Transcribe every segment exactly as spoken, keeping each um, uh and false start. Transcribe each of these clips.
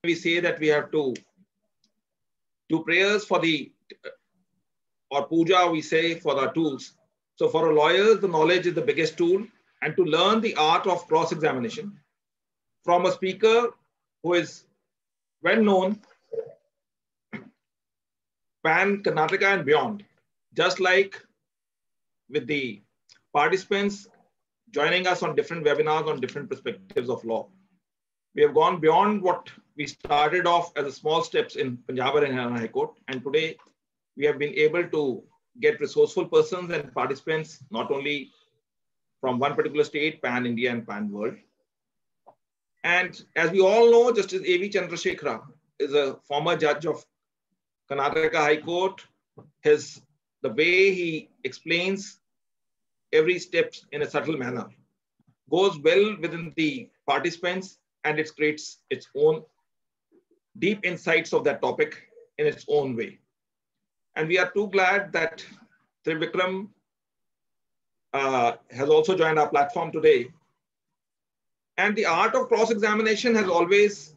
we say that we have to do prayers for the, or puja, we say for our tools. So for a lawyer, the knowledge is the biggest tool, and to learn the art of cross-examination from a speaker who is well known, pan Karnataka and beyond, just like with the participants joining us on different webinars on different perspectives of law. We have gone beyond what we started off as a small steps in Punjab and Haryana High Court, and today we have been able to get resourceful persons and participants not only from one particular state, pan India and pan world. And as we all know, Justice A V Chandrasekhara is a former judge of Karnataka High Court. His, the way he explains every step in a subtle manner goes well within the participants, and it creates its own deep insights of that topic in its own way. And we are too glad that Trivikram uh, has also joined our platform today. And the art of cross-examination has always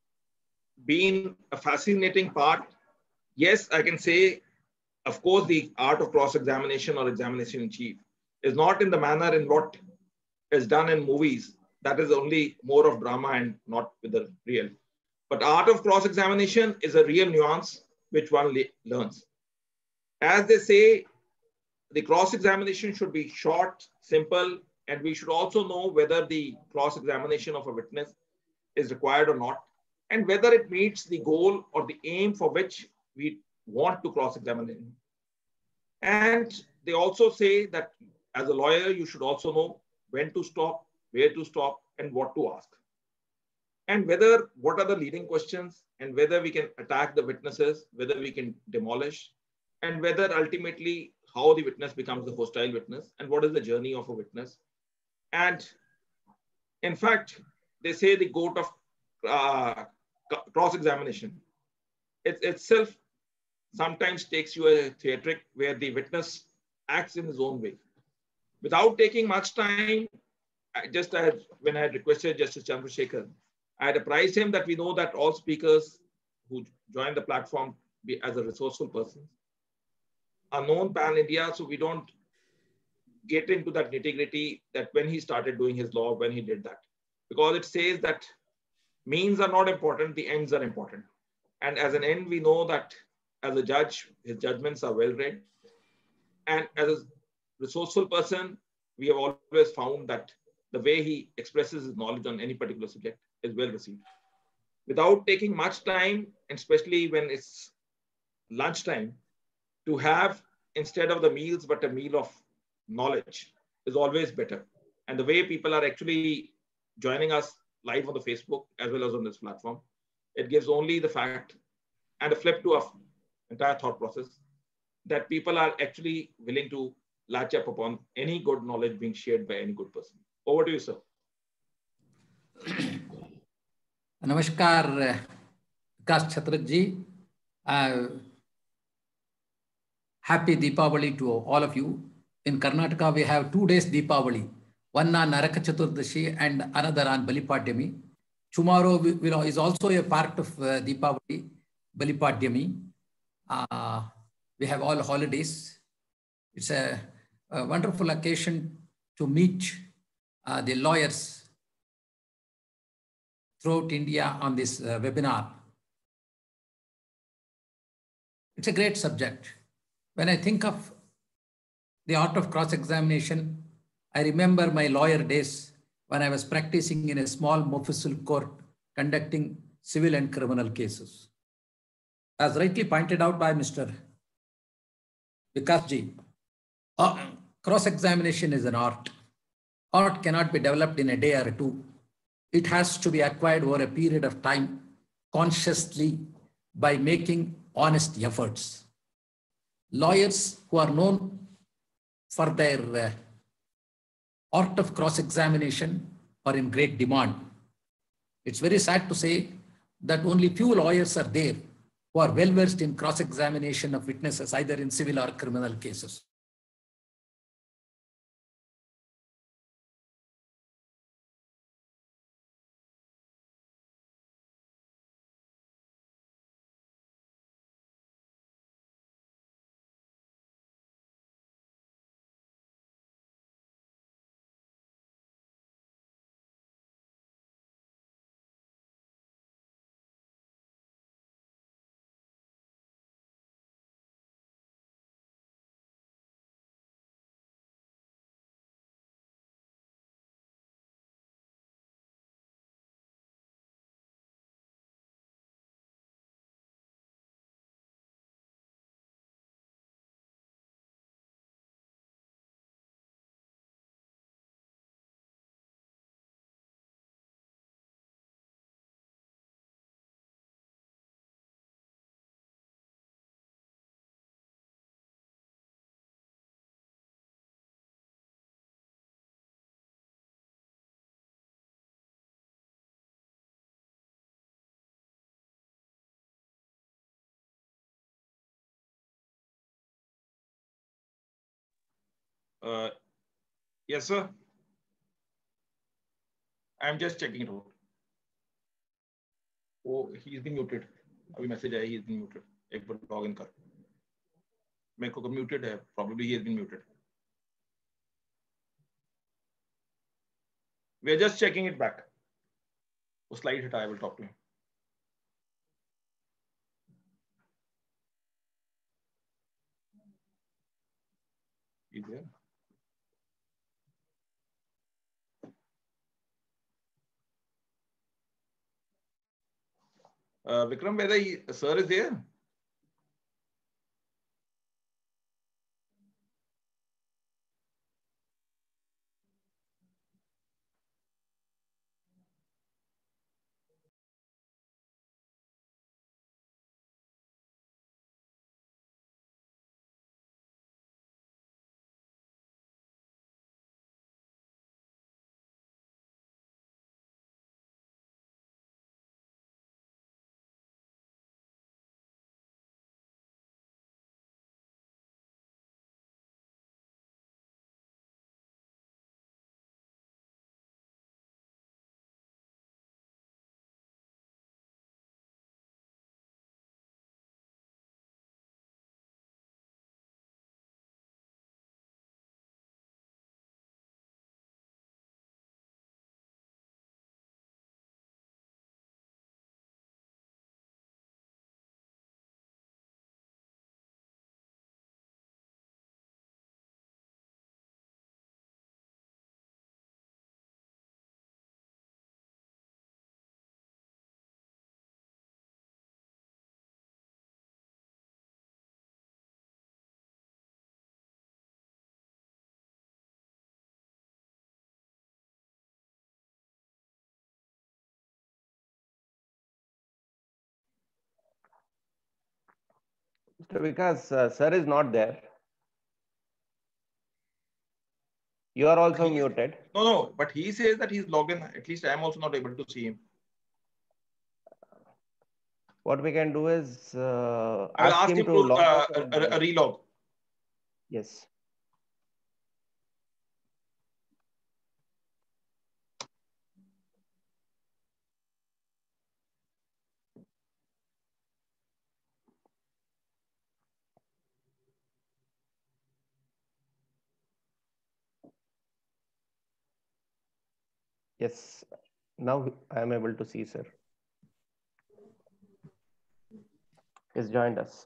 been a fascinating part. Yes, I can say, of course, the art of cross-examination or examination in chief is not in the manner in what is done in movies. That is only more of drama and not with the real. But art of cross-examination is a real nuance which one learns. As they say, the cross-examination should be short, simple, and we should also know whether the cross-examination of a witness is required or not, and whether it meets the goal or the aim for which we want to cross-examine him. And they also say that as a lawyer, you should also know when to stop, where to stop, and what to ask. And whether, what are the leading questions, and whether we can attack the witnesses, whether we can demolish, and whether ultimately how the witness becomes the hostile witness, and what is the journey of a witness. And in fact, they say the goat of uh, cross-examination, it itself sometimes takes you a theatric where the witness acts in his own way. Without taking much time, I just I had, when I had requested Justice Chandrasekhar, I had apprised him that we know that all speakers who join the platform be, as a resourceful person are known pan-India, so we don't get into that nitty-gritty that when he started doing his law, when he did that. Because it says that means are not important, the ends are important. And as an end, we know that as a judge, his judgments are well-read. And as a resourceful person, we have always found that the way he expresses his knowledge on any particular subject is well received. Without taking much time, and especially when it's lunchtime, to have instead of the meals, but a meal of knowledge is always better. And the way people are actually joining us live on the Facebook as well as on this platform, it gives only the fact and a flip to our entire thought process that people are actually willing to latch up upon any good knowledge being shared by any good person. Over to you, sir. Namaskar, Vikas Chhatrakji. Uh, happy Deepavali to all of you. In Karnataka, we have two days Deepavali, one on Naraka Chaturdashi and another on Balipadyami. Tomorrow will, is also a part of uh, Deepavali, Balipadyami. Uh, we have all holidays. It's a, a wonderful occasion to meet uh, the lawyers throughout India on this uh, webinar. It's a great subject. When I think of the art of cross-examination, I remember my lawyer days when I was practicing in a small Mofussil court conducting civil and criminal cases. As rightly pointed out by Mister Vikasji, uh, cross-examination is an art. Art cannot be developed in a day or two. It has to be acquired over a period of time consciously by making honest efforts. Lawyers who are known for their uh, art of cross-examination are in great demand. It's very sad to say that only few lawyers are there who are well-versed in cross-examination of witnesses, either in civil or criminal cases. Uh, yes, sir. I'm just checking it out. Oh, he's been muted. अभी message आया, he's been muted. एक बार log in कर. मेरे को muted है. Probably he has been muted. We are just checking it back. वो slide हटा, I will talk to him. He's there. Uh, Vikram, whether he, sir is there? Mister Vikas, uh, sir is not there. You are also He's, muted. No, no, but he says that he's logged in. At least I am also not able to see him. What we can do is uh, I'll ask, ask him, him to to log uh, out and a, a relog. Yes. Yes, now I am able to see, sir. He's joined us.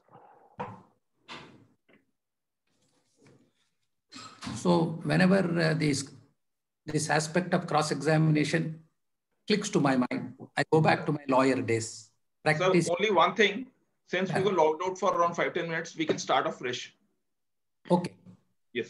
So whenever uh, this, this aspect of cross-examination clicks to my mind, I go back to my lawyer days. Practice. Sir, only one thing. Since Yeah. we were logged out for around five to ten minutes, we can start afresh. Okay. Yes.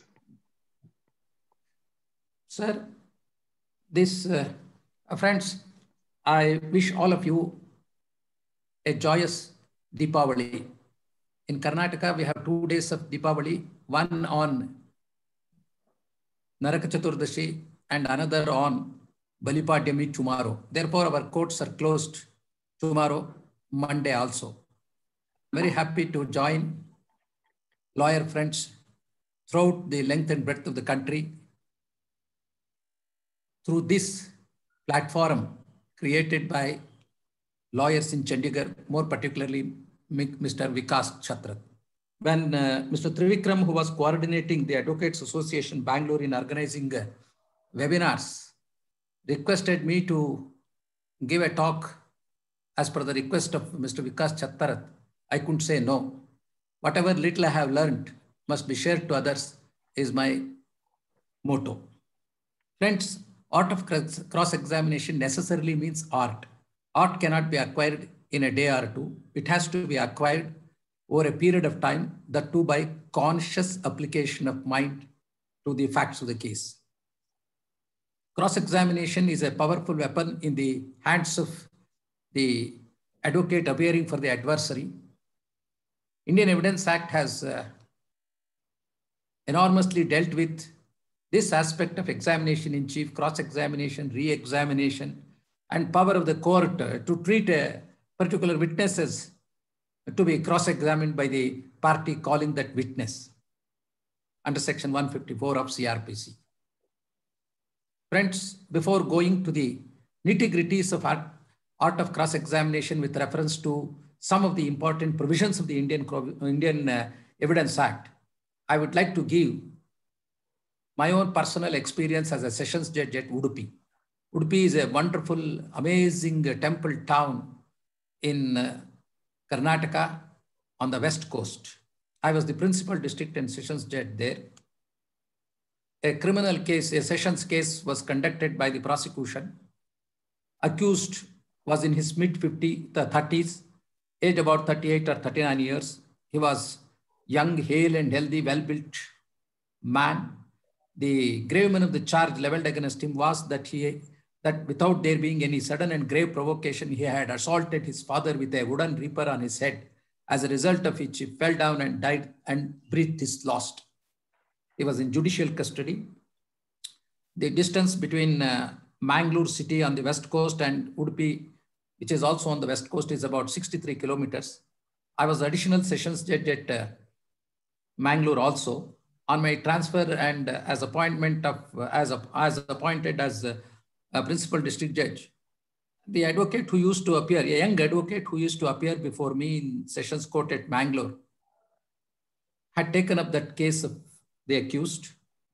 Sir, this, uh, uh, friends, I wish all of you a joyous Deepavali. In Karnataka, we have two days of Deepavali, one on Naraka Chaturdashi and another on Balipadyami tomorrow. Therefore, our courts are closed tomorrow, Monday also. Very happy to join lawyer friends throughout the length and breadth of the country through this platform created by lawyers in Chandigarh, more particularly Mister Vikas Chatrat. When uh, Mister Trivikram, who was coordinating the Advocates Association Bangalore in organizing uh, webinars, requested me to give a talk as per the request of Mister Vikas Chatrat, I couldn't say no. Whatever little I have learned must be shared to others is my motto. Friends, art of cross-examination necessarily means art. Art cannot be acquired in a day or two. It has to be acquired over a period of time, that too by conscious application of mind to the facts of the case. Cross-examination is a powerful weapon in the hands of the advocate appearing for the adversary. Indian Evidence Act has uh, enormously dealt with this aspect of examination in chief, cross-examination, re-examination, and power of the court uh, to treat a particular witnesses to be cross-examined by the party calling that witness. under section one fifty-four of C R P C. Friends, before going to the nitty-gritties of art, art of cross-examination with reference to some of the important provisions of the Indian, Indian uh, Evidence Act, I would like to give my own personal experience as a sessions judge at Udupi. Udupi is a wonderful, amazing uh, temple town in uh, Karnataka on the west coast. I was the principal district and sessions judge there. A criminal case, a sessions case was conducted by the prosecution. Accused was in his mid thirties, age about thirty-eight or thirty-nine years. He was young, hale and healthy, well-built man. The gravamen of the charge leveled against him was that he, that without there being any sudden and grave provocation, he had assaulted his father with a wooden reaper on his head, as a result of which he fell down and died and breath is lost. He was in judicial custody. The distance between uh, Mangalore city on the west coast and Udupi, which is also on the west coast, is about sixty-three kilometers. I was additional sessions judge at uh, Mangalore also. On my transfer and uh, as appointment of uh, as a, as appointed as a, a principal district judge, the advocate who used to appear, a young advocate who used to appear before me in sessions court at Mangalore, had taken up that case of the accused.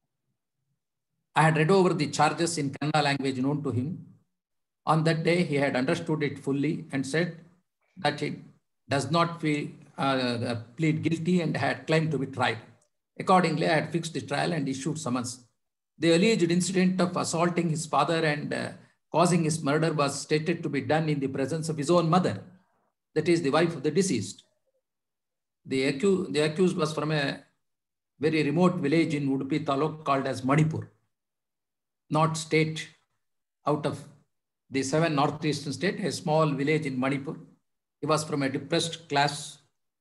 I had read over the charges in Kannada language known to him. On that day, he had understood it fully and said that he does not feel, uh, plead guilty and had claimed to be tried. Accordingly, I had fixed the trial and issued summons. The alleged incident of assaulting his father and uh, causing his murder was stated to be done in the presence of his own mother, that is the wife of the deceased. The accused, the accused was from a very remote village in Udupi Taluk called as Manipur, not state out of the seven northeastern state, a small village in Manipur. He was from a depressed class.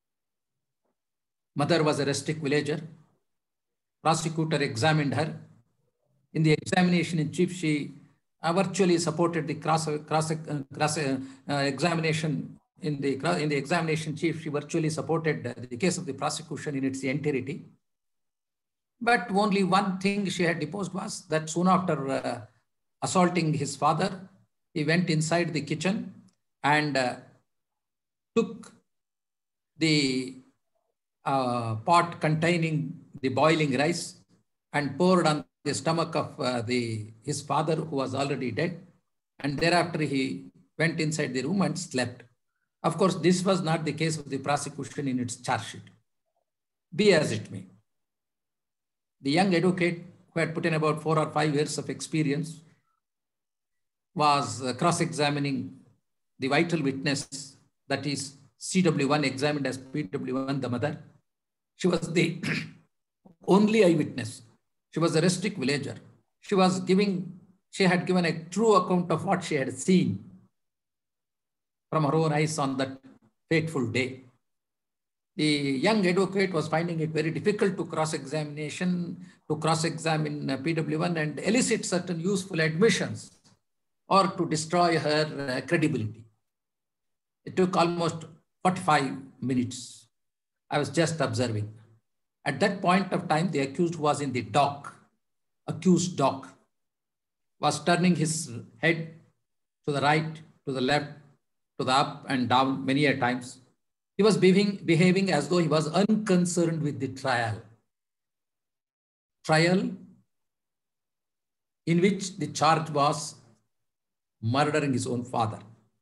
Mother was a rustic villager. Prosecutor examined her. In the examination in chief, she uh, virtually supported the cross, cross, uh, cross uh, uh, examination. In the, in the examination chief, she virtually supported uh, the case of the prosecution in its entirety. But only one thing she had deposed was that soon after uh, assaulting his father, he went inside the kitchen and uh, took the uh, pot containing the boiling rice and poured on the stomach of uh, the, his father, who was already dead. And thereafter he went inside the room and slept. Of course, this was not the case of the prosecution in its charge sheet. Be as it may. The young advocate, who had put in about four or five years of experience, was uh, cross-examining the vital witness, that is C W one, examined as P W one, the mother. She was the only eyewitness. She was a rustic villager. She was giving, she had given a true account of what she had seen from her own eyes on that fateful day. The young advocate was finding it very difficult to cross-examination, to cross-examine P W one and elicit certain useful admissions or to destroy her uh, credibility. It took almost forty-five minutes. I was just observing. At that point of time, the accused was in the dock, accused dock, was turning his head to the right, to the left, to the up and down many a times. He was behaving, behaving as though he was unconcerned with the trial. Trial in which the charge was murdering his own father.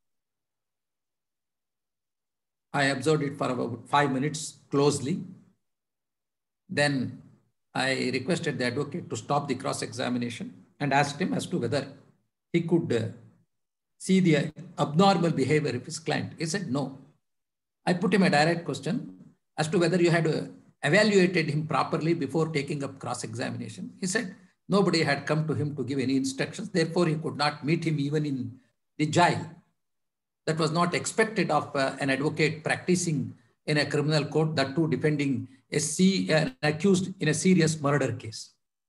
I observed it for about five minutes closely. Then I requested the advocate to stop the cross-examination and asked him as to whether he could uh, see the abnormal behavior of his client. He said no. I put him a direct question as to whether you had uh, evaluated him properly before taking up cross-examination. He said nobody had come to him to give any instructions. Therefore, he could not meet him even in the jail. That was not expected of uh, an advocate practicing in a criminal court, that too defending a C, uh, an accused in a serious murder case.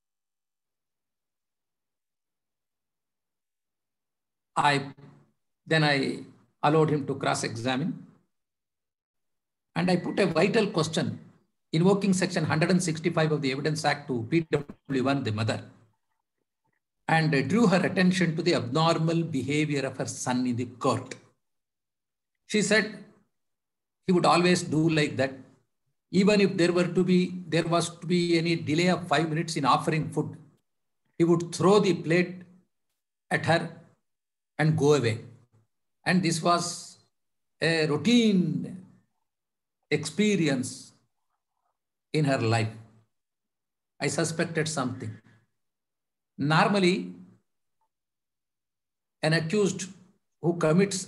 I, then I allowed him to cross-examine. And I put a vital question invoking section one hundred sixty-five of the Evidence Act to P W one, the mother, and drew her attention to the abnormal behavior of her son in the court. She said he would always do like that. Even if there were to be, there was to be any delay of five minutes in offering food, he would throw the plate at her and go away. And this was a routine experience in her life. I suspected something. Normally, an accused who commits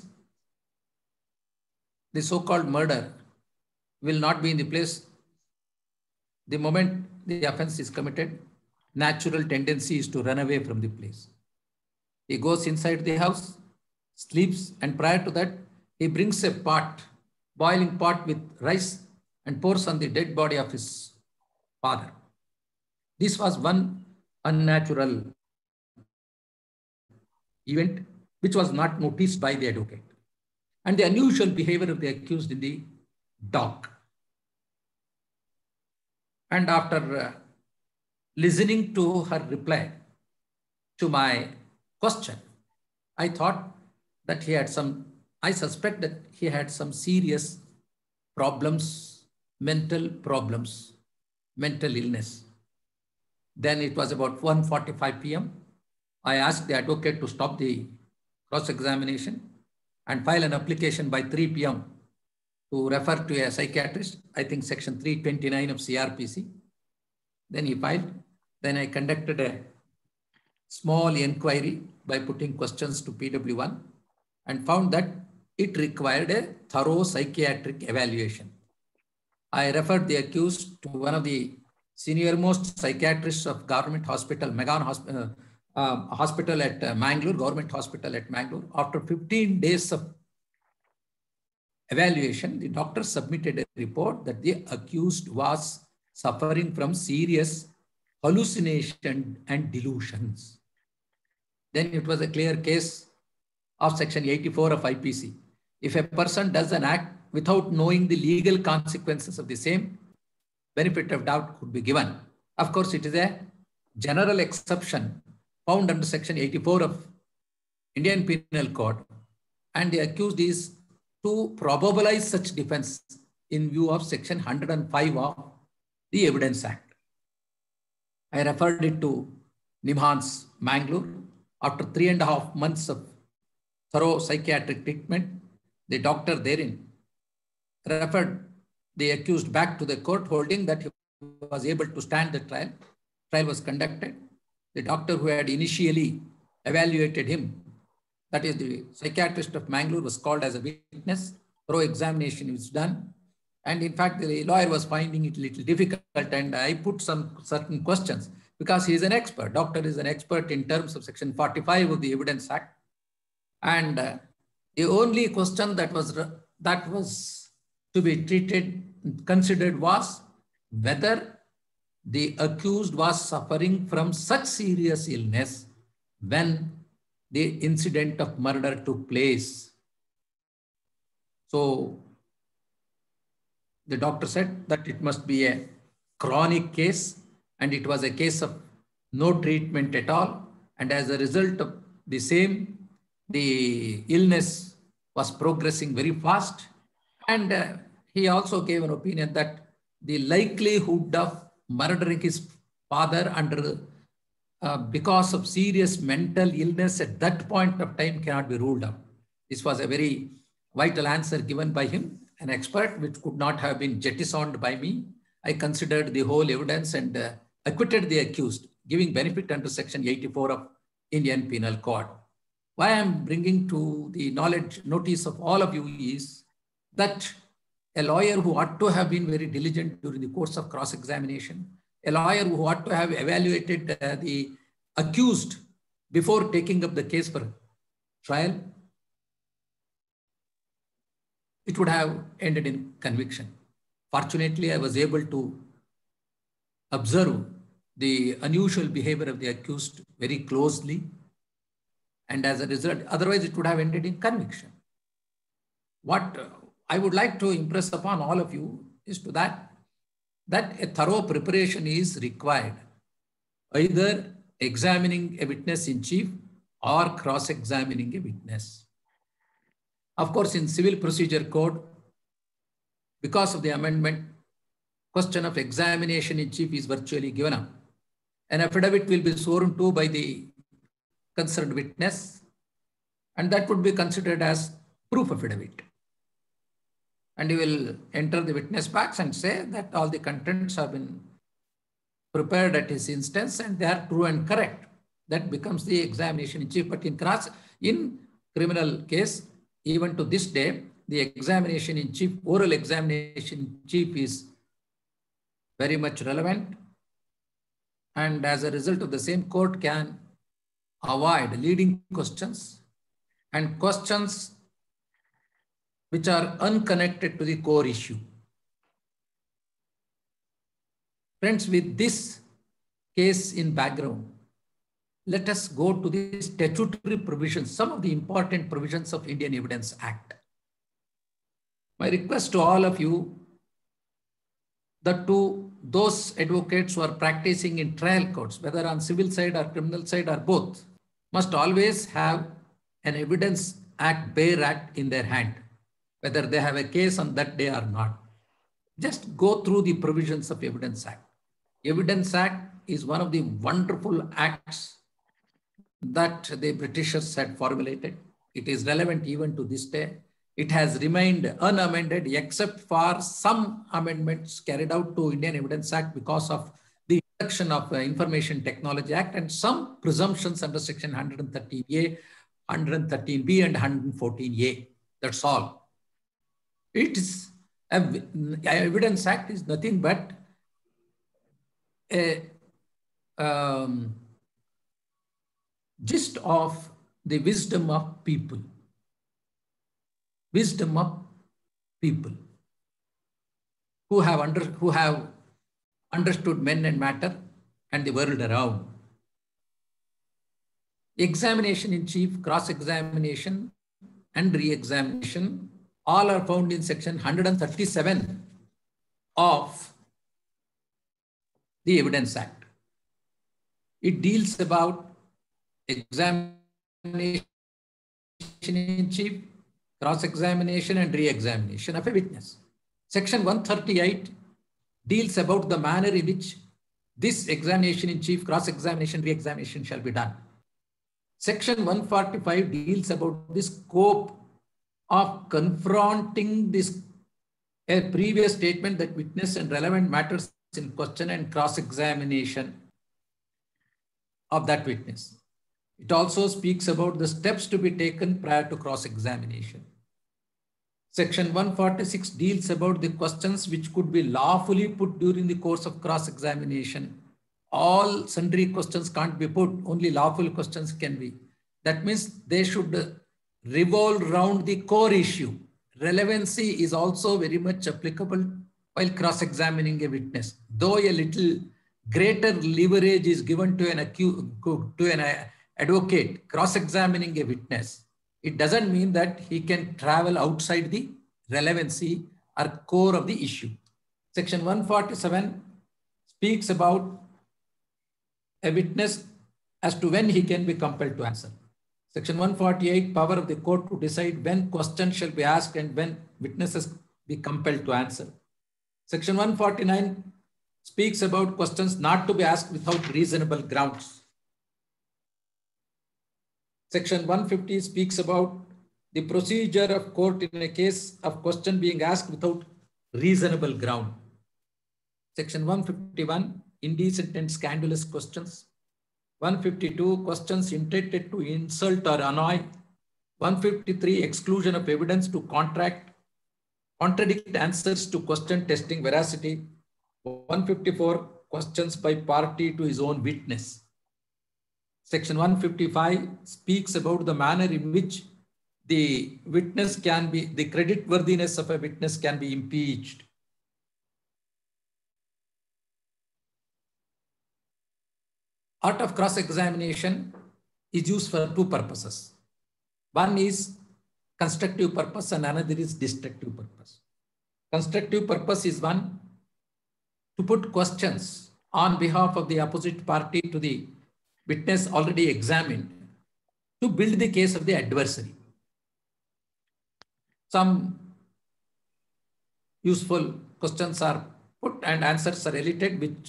the so-called murder will not be in the place. The moment the offense is committed, natural tendency is to run away from the place. He goes inside the house, sleeps, and prior to that, he brings a pot, boiling pot with rice, and pours on the dead body of his father. This was one unnatural event which was not noticed by the advocate. And the unusual behavior of the accused in the dock. And after uh, listening to her reply to my question, I thought that he had some, I suspect that he had some serious problems, mental problems, mental illness. Then it was about one forty-five p m I asked the advocate to stop the cross-examination and file an application by three p m to refer to a psychiatrist, I think section three twenty-nine of C R P C. Then he filed. Then I conducted a small inquiry by putting questions to P W one and found that it required a thorough psychiatric evaluation. I referred the accused to one of the senior-most psychiatrists of government hospital, Megan Hospital, uh, uh, hospital at uh, Mangalore, government hospital at Mangalore. After fifteen days of evaluation, the doctor submitted a report that the accused was suffering from serious hallucination and delusions. Then it was a clear case of section eighty-four of I P C. If a person does an act without knowing the legal consequences of the same, benefit of doubt could be given. Of course, it is a general exception found under section eighty-four of Indian Penal Code, and the accused is to probabilize such defense in view of section one hundred five of the Evidence Act. I referred it to Nimhans, Mangalore. After three and a half months of thorough psychiatric treatment, the doctor therein referred the accused back to the court, holding that he was able to stand the trial. Trial was conducted. The doctor who had initially evaluated him, that is the psychiatrist of Mangalore, was called as a witness. Thorough examination was done. And in fact, the lawyer was finding it a little difficult, and I put some certain questions because he is an expert. Doctor is an expert in terms of section forty-five of the Evidence Act. And uh, the only question that was, that was to be treated, considered was whether the accused was suffering from such serious illness when the incident of murder took place. So the doctor said that it must be a chronic case, and it was a case of no treatment at all. And as a result of the same, the illness was progressing very fast. And uh, he also gave an opinion that the likelihood of murdering his father under uh, because of serious mental illness at that point of time cannot be ruled out. This was a very vital answer given by him, an expert, which could not have been jettisoned by me. I considered the whole evidence and uh, acquitted the accused, giving benefit under section eighty-four of Indian Penal Code. Why I'm bringing to the knowledge notice of all of you is that a lawyer who ought to have been very diligent during the course of cross-examination, a lawyer who ought to have evaluated uh, the accused before taking up the case for trial, it would have ended in conviction. Fortunately, I was able to observe the unusual behavior of the accused very closely. And as a result, otherwise it would have ended in conviction. What I would like to impress upon all of you is to that that a thorough preparation is required, either examining a witness in chief or cross-examining a witness. Of course, in Civil Procedure Code, because of the amendment, question of examination in chief is virtually given up. An affidavit will be sworn to by the concerned witness, and that would be considered as proof affidavit. And he will enter the witness box and say that all the contents have been prepared at his instance and they are true and correct. That becomes the examination in chief. But in cross, in criminal case, even to this day, the examination in chief, oral examination in chief is very much relevant. And as a result of the same, court can avoid leading questions and questions which are unconnected to the core issue. Friends, with this case in background, let us go to the statutory provisions, some of the important provisions of Indian Evidence Act. My request to all of you, that to those advocates who are practicing in trial courts, whether on civil side or criminal side or both, must always have an Evidence Act, Bail Act in their hand, whether they have a case on that day or not. Just go through the provisions of Evidence Act. Evidence Act is one of the wonderful acts that the Britishers had formulated. It is relevant even to this day. It has remained unamended except for some amendments carried out to Indian Evidence Act because of the introduction of the Information Technology Act and some presumptions under Section one thirteen A, one thirteen B and one fourteen A. That's all. It is, Evidence Act is nothing but a um, gist of the wisdom of people. Wisdom of people who have, under, who have understood men and matter and the world around. Examination in chief, cross-examination and re-examination all are found in section one thirty-seven of the Evidence Act. It deals about examination in chief, cross-examination and re-examination of a witness. Section one thirty-eight deals about the manner in which this examination in chief, cross-examination, re-examination shall be done. Section one forty-five deals about the scope of confronting this a previous statement that witness and relevant matters in question and cross-examination of that witness. It also speaks about the steps to be taken prior to cross-examination. Section one forty-six deals about the questions which could be lawfully put during the course of cross-examination. All sundry questions can't be put, only lawful questions can be. That means they should revolve around the core issue. Relevancy is also very much applicable while cross-examining a witness. Though a little greater leverage is given to an, accused, to an advocate cross-examining a witness, it doesn't mean that he can travel outside the relevancy or core of the issue. Section one forty-seven speaks about a witness as to when he can be compelled to answer. Section one forty-eight, power of the court to decide when questions shall be asked and when witnesses be compelled to answer. Section one forty-nine speaks about questions not to be asked without reasonable grounds. Section one fifty speaks about the procedure of court in a case of question being asked without reasonable ground. Section one fifty-one, indecent and scandalous questions. one fifty-two, questions intended to insult or annoy. one fifty-three, exclusion of evidence to contract, contradict answers to question testing veracity. one fifty-four, questions by party to his own witness. Section one fifty-five speaks about the manner in which the witness can be, the creditworthiness of a witness can be impeached. Art of cross-examination is used for two purposes. One is constructive purpose and another is destructive purpose. Constructive purpose is one to put questions on behalf of the opposite party to the witness already examined to build the case of the adversary. Some useful questions are put and answers are elicited, which,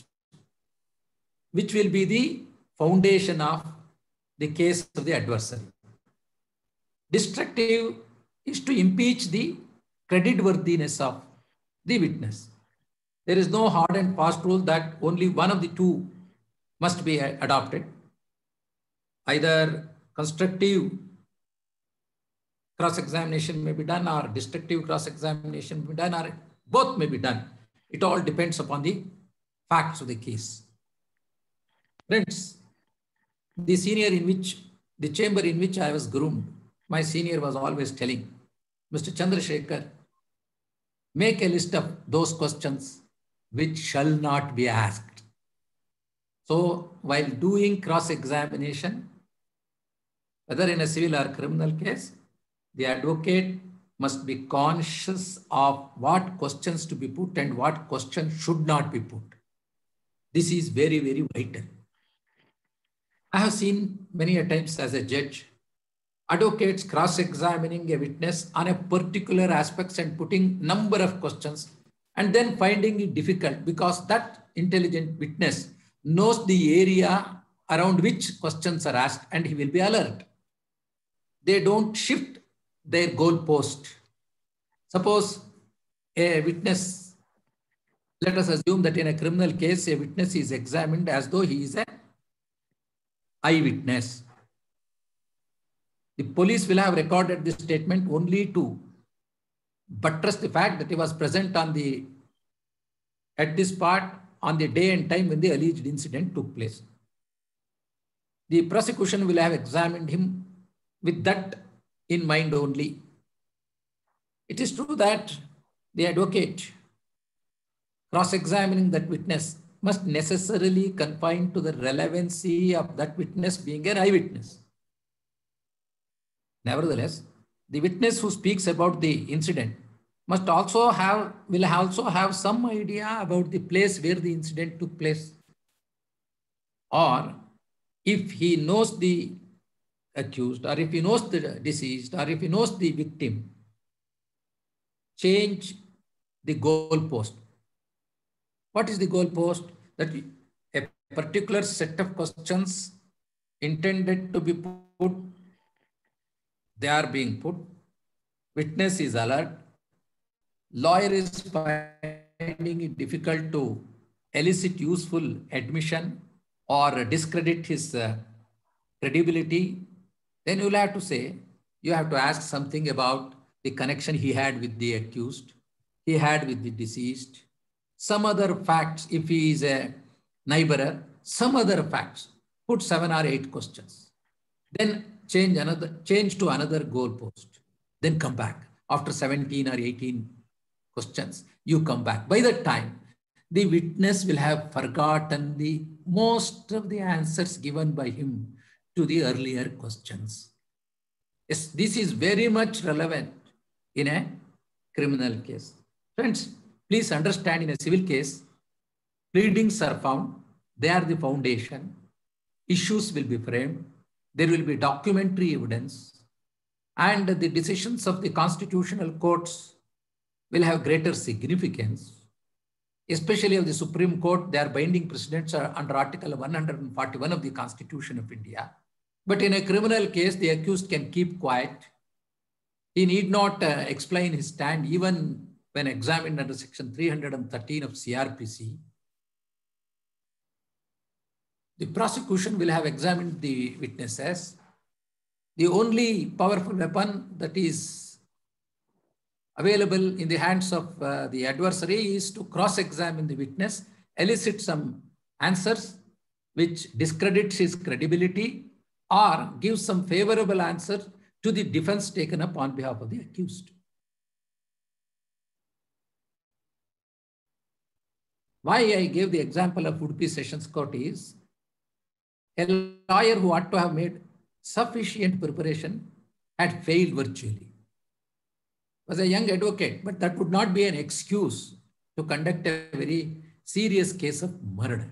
which will be the foundation of the case of the adversary. Destructive is to impeach the creditworthiness of the witness. There is no hard and fast rule that only one of the two must be adopted. Either constructive cross-examination may be done, or destructive cross-examination may be done, or both may be done. It all depends upon the facts of the case. Friends, the senior in which, the chamber in which I was groomed, my senior was always telling, Mister Chandrasekhar, make a list of those questions which shall not be asked. So while doing cross-examination, whether in a civil or criminal case, the advocate must be conscious of what questions to be put and what questions should not be put. This is very, very vital. I have seen many a times as a judge, advocates cross-examining a witness on a particular aspects and putting number of questions and then finding it difficult because that intelligent witness knows the area around which questions are asked and he will be alert. They don't shift their goalpost. Suppose a witness, let us assume that in a criminal case, a witness is examined as though he is an eyewitness. The police will have recorded this statement only to buttress the fact that he was present on the, at this spot on the day and time when the alleged incident took place. The prosecution will have examined him with that in mind only. It is true that the advocate cross-examining that witness must necessarily confine to the relevancy of that witness being an eyewitness. Nevertheless, the witness who speaks about the incident must also have, will also have some idea about the place where the incident took place. Or if he knows the accused, or if he knows the deceased, or if he knows the victim, change the goalpost. What is the goalpost? That a particular set of questions intended to be put, they are being put. Witness is alert. Lawyer is finding it difficult to elicit useful admission or discredit his uh, credibility. Then you'll have to say, you have to ask something about the connection he had with the accused, he had with the deceased, some other facts, if he is a neighborer, some other facts. Put seven or eight questions. Then change another, change to another goalpost. Then come back. After seventeen or eighteen questions, you come back. By that time, the witness will have forgotten the most of the answers given by him to the earlier questions. Yes, this is very much relevant in a criminal case. Friends, please understand, in a civil case, pleadings are found. They are the foundation. Issues will be framed. There will be documentary evidence. And the decisions of the constitutional courts will have greater significance. Especially of the Supreme Court, they are binding precedents under Article one hundred forty-one of the Constitution of India. But in a criminal case, the accused can keep quiet. He need not uh, explain his stand even when examined under Section three hundred thirteen of C R P C. The prosecution will have examined the witnesses. The only powerful weapon that is available in the hands of uh, the adversary is to cross-examine the witness, elicit some answers which discredits his credibility or gives some favorable answer to the defense taken up on behalf of the accused. Why I gave the example of Udupi Sessions Court is a lawyer who ought to have made sufficient preparation had failed virtually. Was a young advocate, but that would not be an excuse to conduct a very serious case of murder.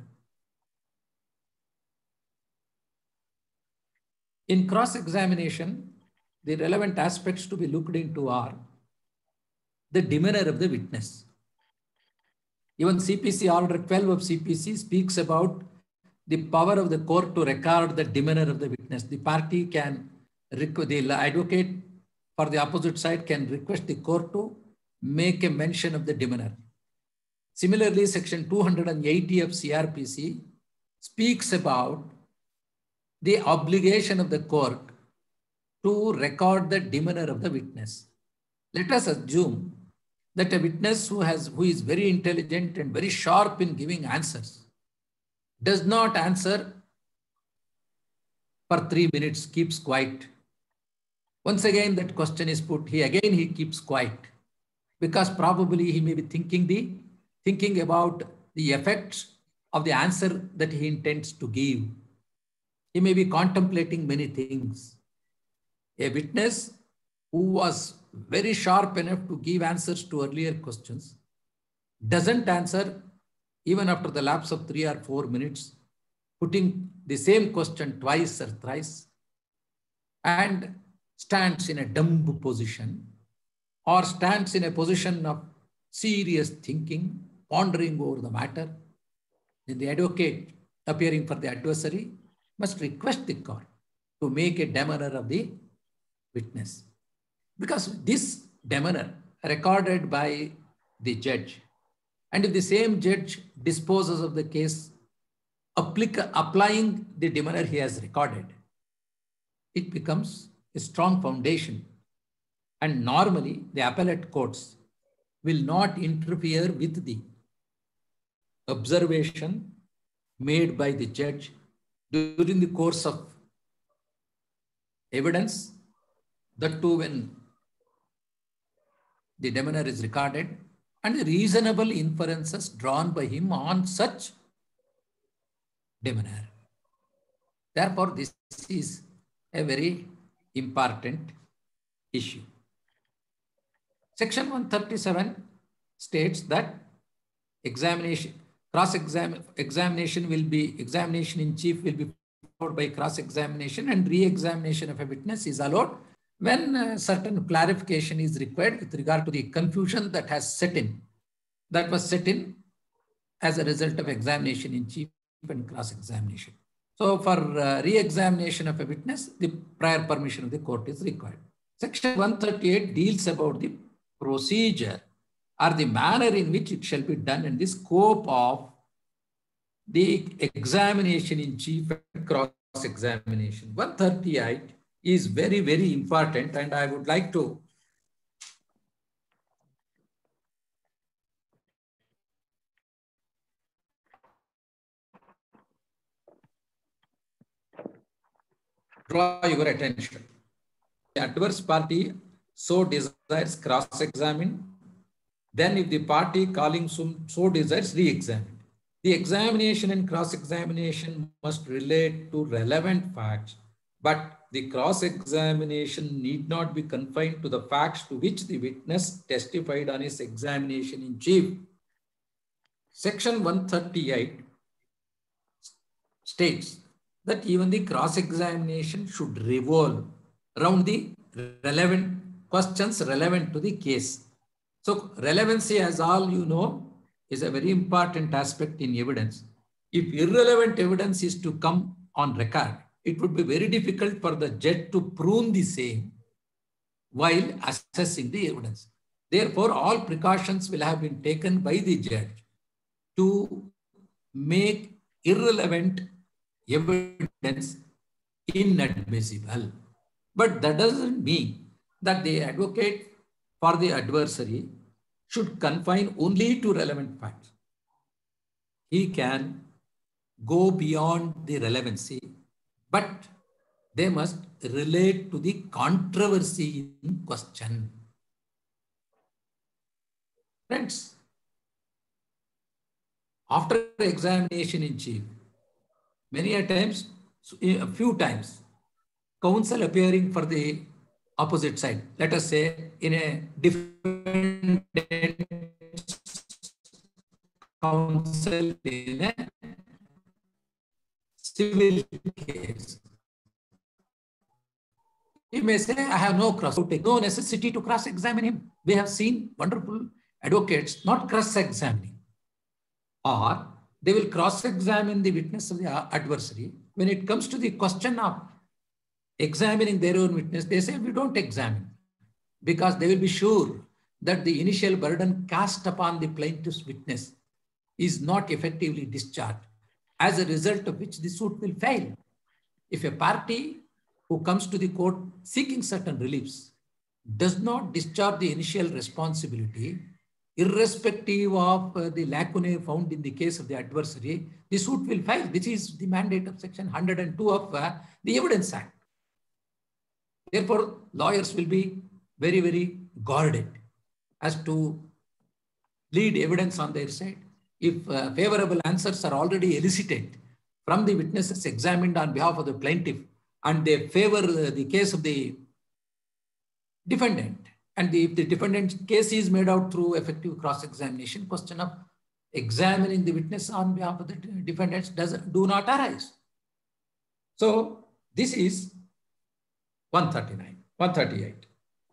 In cross-examination, the relevant aspects to be looked into are the demeanor of the witness. Even C P C Order twelve of C P C speaks about the power of the court to record the demeanor of the witness. The party can, the advocate for the opposite side can request the court to make a mention of the demeanor. Similarly, section two hundred eighty of C R P C speaks about the obligation of the court to record the demeanor of the witness. Let us assume that a witness who, has, who is very intelligent and very sharp in giving answers does not answer for three minutes, keeps quiet. Once again, that question is put, he again he keeps quiet because probably he may be thinking, the, thinking about the effects of the answer that he intends to give. He may be contemplating many things. A witness who was very sharp enough to give answers to earlier questions doesn't answer even after the lapse of three or four minutes, putting the same question twice or thrice, and stands in a dumb position or stands in a position of serious thinking, pondering over the matter, then the advocate appearing for the adversary must request the court to make a demeanor of the witness. Because this demeanor recorded by the judge, and if the same judge disposes of the case applying the demeanor he has recorded, it becomes a strong foundation. And normally the appellate courts will not interfere with the observation made by the judge during the course of evidence, that too when the demeanor is recorded and the reasonable inferences drawn by him on such demeanor. Therefore, this is a very important issue. Section one thirty-seven states that examination, cross-exam, examination will be, examination in chief will be followed by cross-examination, and re-examination of a witness is allowed when uh, certain clarification is required with regard to the confusion that has set in, that was set in as a result of examination in chief and cross-examination. So for uh, re-examination of a witness, the prior permission of the court is required. Section one thirty-eight deals about the procedure or the manner in which it shall be done and the scope of the examination in chief and cross-examination. one thirty-eight is very, very important, and I would like to draw your attention. The adverse party so desires cross-examine, then if the party calling so desires re-examine. The examination and cross-examination must relate to relevant facts, but the cross-examination need not be confined to the facts to which the witness testified on his examination in chief. Section one thirty-eight states that even the cross-examination should revolve around the relevant questions relevant to the case. So relevancy, as all you know, is a very important aspect in evidence. If irrelevant evidence is to come on record, it would be very difficult for the judge to prune the same while assessing the evidence. Therefore, all precautions will have been taken by the judge to make irrelevant evidence inadmissible. But that doesn't mean that the advocate for the adversary should confine only to relevant facts. He can go beyond the relevancy, but they must relate to the controversy in question. Friends, after examination in chief, many a times, a few times, counsel appearing for the opposite side, let us say in a defendant counsel in a civil case. He may say, I have no cross, no necessity to cross-examine him. We have seen wonderful advocates not cross-examining, or they will cross-examine the witness of the adversary. When it comes to the question of examining their own witness, they say, we don't examine, because they will be sure that the initial burden cast upon the plaintiff's witness is not effectively discharged, as a result of which the suit will fail. If a party who comes to the court seeking certain reliefs does not discharge the initial responsibility, irrespective of uh, the lacunae found in the case of the adversary, the suit will fail. This is the mandate of section one hundred and two of uh, the Evidence Act. Therefore, lawyers will be very, very guarded as to lead evidence on their side. If uh, favorable answers are already elicited from the witnesses examined on behalf of the plaintiff, and they favor uh, the case of the defendant, and the, if the defendant's case is made out through effective cross-examination, question of examining the witness on behalf of the defendants does do not arise. So this is one thirty-nine, one thirty-eight.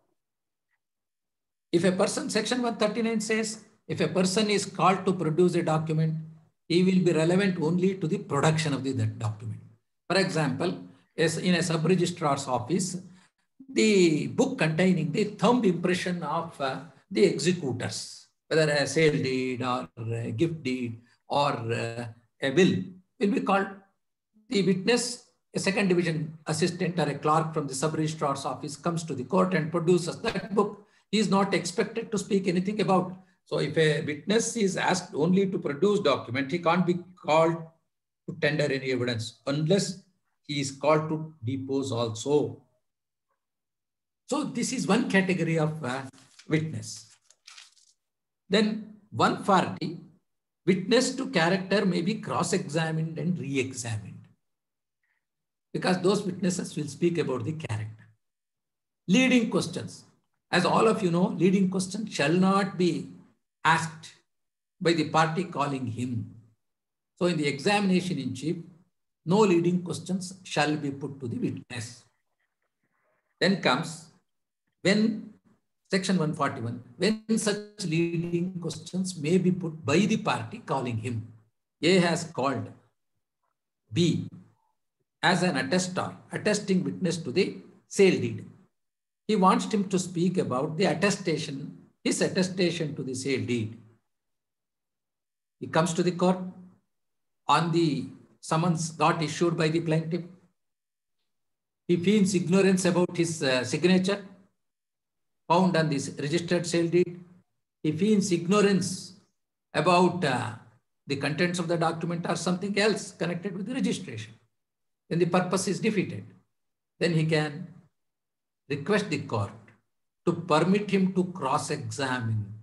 If a person, section one thirty-nine says, if a person is called to produce a document, he will be relevant only to the production of the that document. For example, as in a sub-registrar's office, the book containing the thumb impression of uh, the executors, whether a sale deed or a gift deed or uh, a will, will be called. The witness, a second division assistant or a clerk from the sub-registrar's office, comes to the court and produces that book. He is not expected to speak anything about. So if a witness is asked only to produce document, he can't be called to tender any evidence unless he is called to depose also. So this is one category of uh, witness. Then one forty, witness to character may be cross-examined and re-examined, because those witnesses will speak about the character. Leading questions. As all of you know, leading questions shall not be asked by the party calling him. So in the examination in chief, no leading questions shall be put to the witness. Then comes when section one forty-one, when such leading questions may be put by the party calling him. A has called B as an attestor, attesting witness to the sale deed. He wants him to speak about the attestation, his attestation to the sale deed. He comes to the court on the summons got issued by the plaintiff. He feigns ignorance about his uh, signature found on this registered sale deed. He feigns ignorance about uh, the contents of the document or something else connected with the registration. Then the purpose is defeated. Then he can request the court to permit him to cross-examine.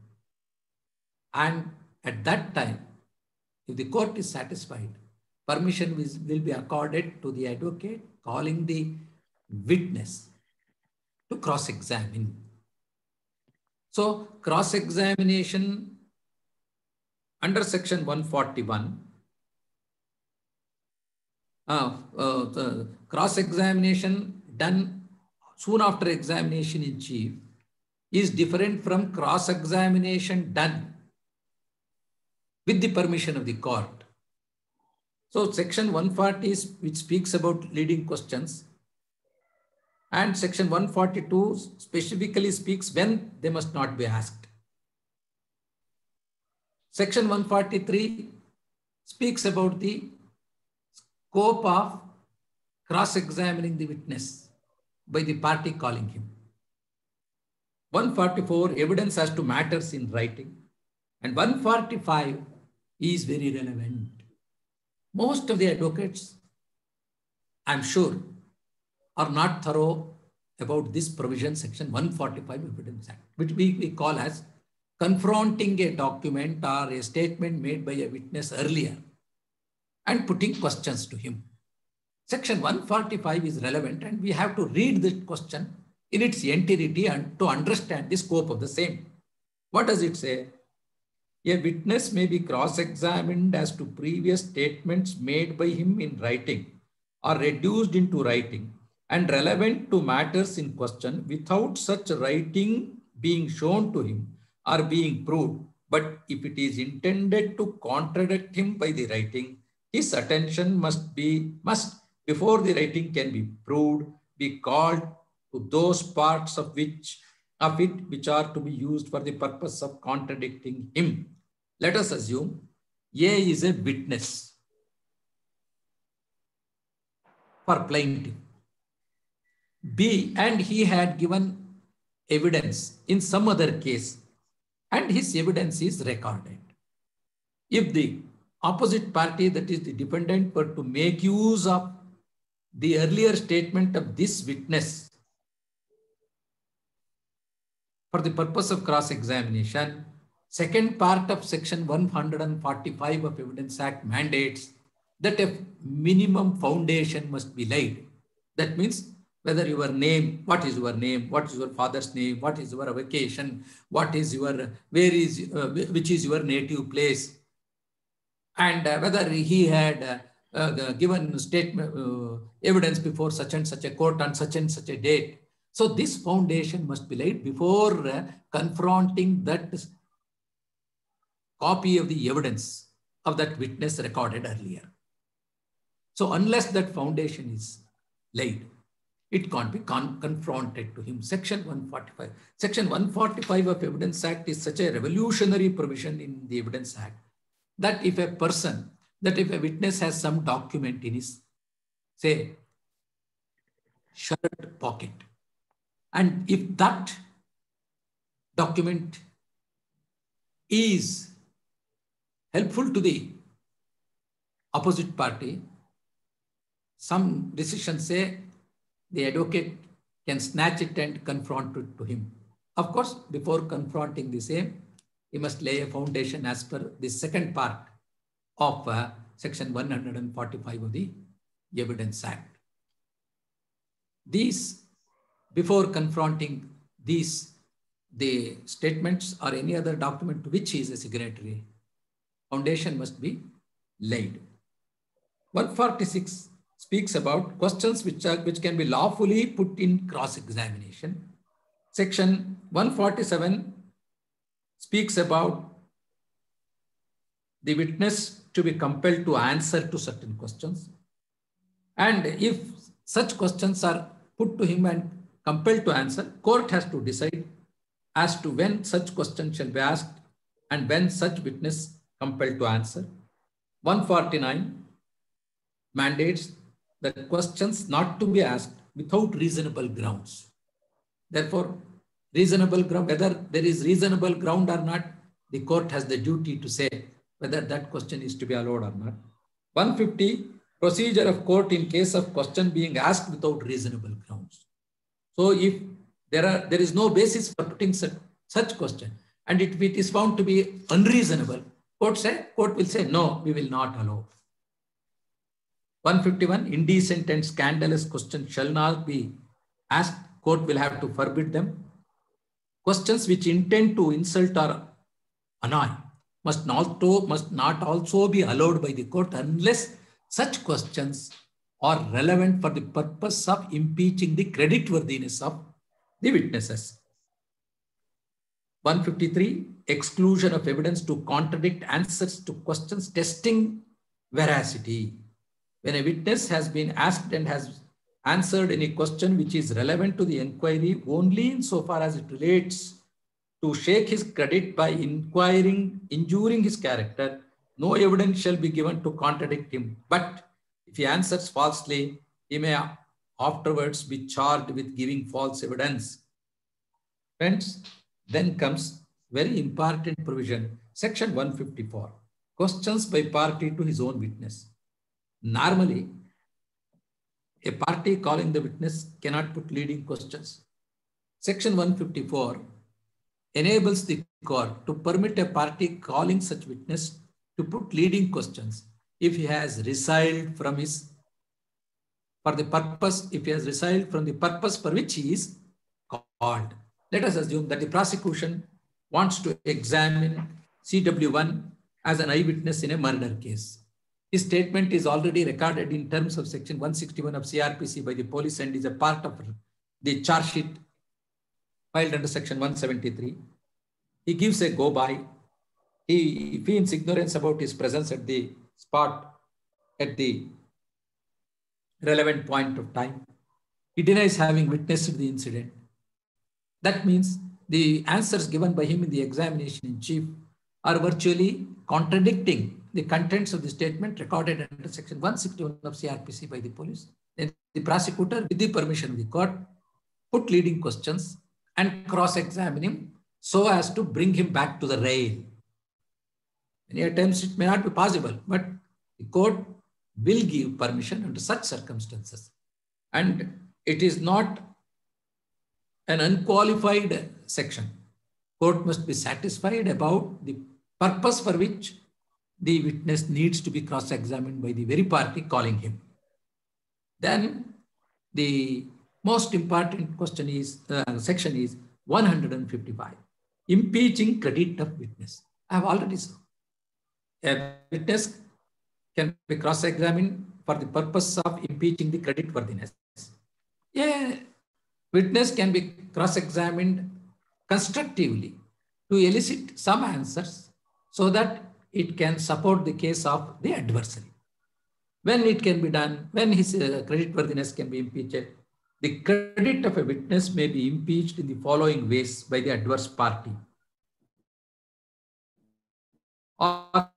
And at that time, if the court is satisfied, permission will be accorded to the advocate calling the witness to cross-examine. So cross-examination under section one forty-one, uh, uh, the cross-examination done soon after examination in chief is different from cross-examination done with the permission of the court. So section one forty, is, which speaks about leading questions, and section one forty-two specifically speaks when they must not be asked. Section one forty-three speaks about the scope of cross-examining the witness by the party calling him. one forty-four, evidence as to matters in writing, and one forty-five is very relevant. Most of the advocates, I'm sure, are not thorough about this provision, section one forty-five Evidence Act, which we, we call as confronting a document or a statement made by a witness earlier and putting questions to him. Section one forty-five is relevant, and we have to read this question in its entirety and to understand the scope of the same. What does it say? A witness may be cross-examined as to previous statements made by him in writing or reduced into writing and relevant to matters in question without such writing being shown to him or being proved. But if it is intended to contradict him by the writing, his attention must be, must, before the writing can be proved, be called to those parts of which of it which are to be used for the purpose of contradicting him. Let us assume A is a witness for plaintiff. B, and he had given evidence in some other case, and his evidence is recorded. If the opposite party, that is the defendant, were to make use of the earlier statement of this witness for the purpose of cross-examination, second part of section one forty-five of Evidence Act mandates that a minimum foundation must be laid. That means whether your name, what is your name, what is your father's name, what is your vacation, what is your, where is, uh, which is your native place, and uh, whether he had uh, uh, given statement, uh, evidence before such and such a court on such and such a date. So this foundation must be laid before uh, confronting that copy of the evidence of that witness recorded earlier. So unless that foundation is laid, it can't be con confronted to him. Section one forty-five. Section one forty-five of Evidence Act is such a revolutionary provision in the Evidence Act that if a person, that if a witness has some document in his, say, shirt pocket, and if that document is helpful to the opposite party, some decisions say the advocate can snatch it and confront it to him. Of course, before confronting the same, he must lay a foundation as per the second part of uh, section one forty-five of the Evidence Act. These, before confronting these, the statements or any other document to which he is a signatory, foundation must be laid. one forty-six speaks about questions which, are, which can be lawfully put in cross-examination. Section one forty-seven speaks about the witness to be compelled to answer to certain questions. And if such questions are put to him and compelled to answer, court has to decide as to when such question shall be asked and when such witness compelled to answer. one forty-nine mandates that questions not to be asked without reasonable grounds. Therefore, reasonable ground, whether there is reasonable ground or not, the court has the duty to say whether that question is to be allowed or not. one fifty, procedure of court in case of question being asked without reasonable grounds. So if there are there is no basis for putting such, such question, and if it is found to be unreasonable, court say court will say no, we will not allow. one fifty-one, indecent and scandalous questions shall not be asked. Court will have to forbid them. Questions which intend to insult or annoy must not, must not also be allowed by the court unless such questions are relevant for the purpose of impeaching the creditworthiness of the witnesses. one fifty-three, exclusion of evidence to contradict answers to questions testing veracity. When a witness has been asked and has answered any question which is relevant to the inquiry only insofar as it relates to shake his credit by inquiring, injuring his character, no evidence shall be given to contradict him. But if he answers falsely, he may afterwards be charged with giving false evidence. Friends, then comes very important provision, section one fifty-four, questions by party to his own witness. Normally, a party calling the witness cannot put leading questions. Section one fifty-four enables the court to permit a party calling such witness to put leading questions if he has resiled from his, for the purpose, if he has resiled from the purpose for which he is called. Let us assume that the prosecution wants to examine C W one as an eyewitness in a murder case. His statement is already recorded in terms of section one sixty-one of C R P C by the police and is a part of the charge sheet filed under section one seventy-three. He gives a go-by. He feigns ignorance about his presence at the spot at the relevant point of time. He denies having witnessed the incident. That means the answers given by him in the examination in chief are virtually contradicting the contents of the statement recorded under section one sixty-one of C R P C by the police. Then the prosecutor, with the permission of the court, put leading questions and cross-examine him so as to bring him back to the rail. Many times it may not be possible, but the court will give permission under such circumstances. And it is not an unqualified section. Court must be satisfied about the purpose for which the witness needs to be cross-examined by the very party calling him. Then the most important question is, uh, section is one hundred fifty-five, impeaching credit of witness. I have already said, a witness can be cross-examined for the purpose of impeaching the creditworthiness. A witness can be cross-examined constructively to elicit some answers so that it can support the case of the adversary. When it can be done, when his uh, creditworthiness can be impeached, the credit of a witness may be impeached in the following ways by the adverse party. Or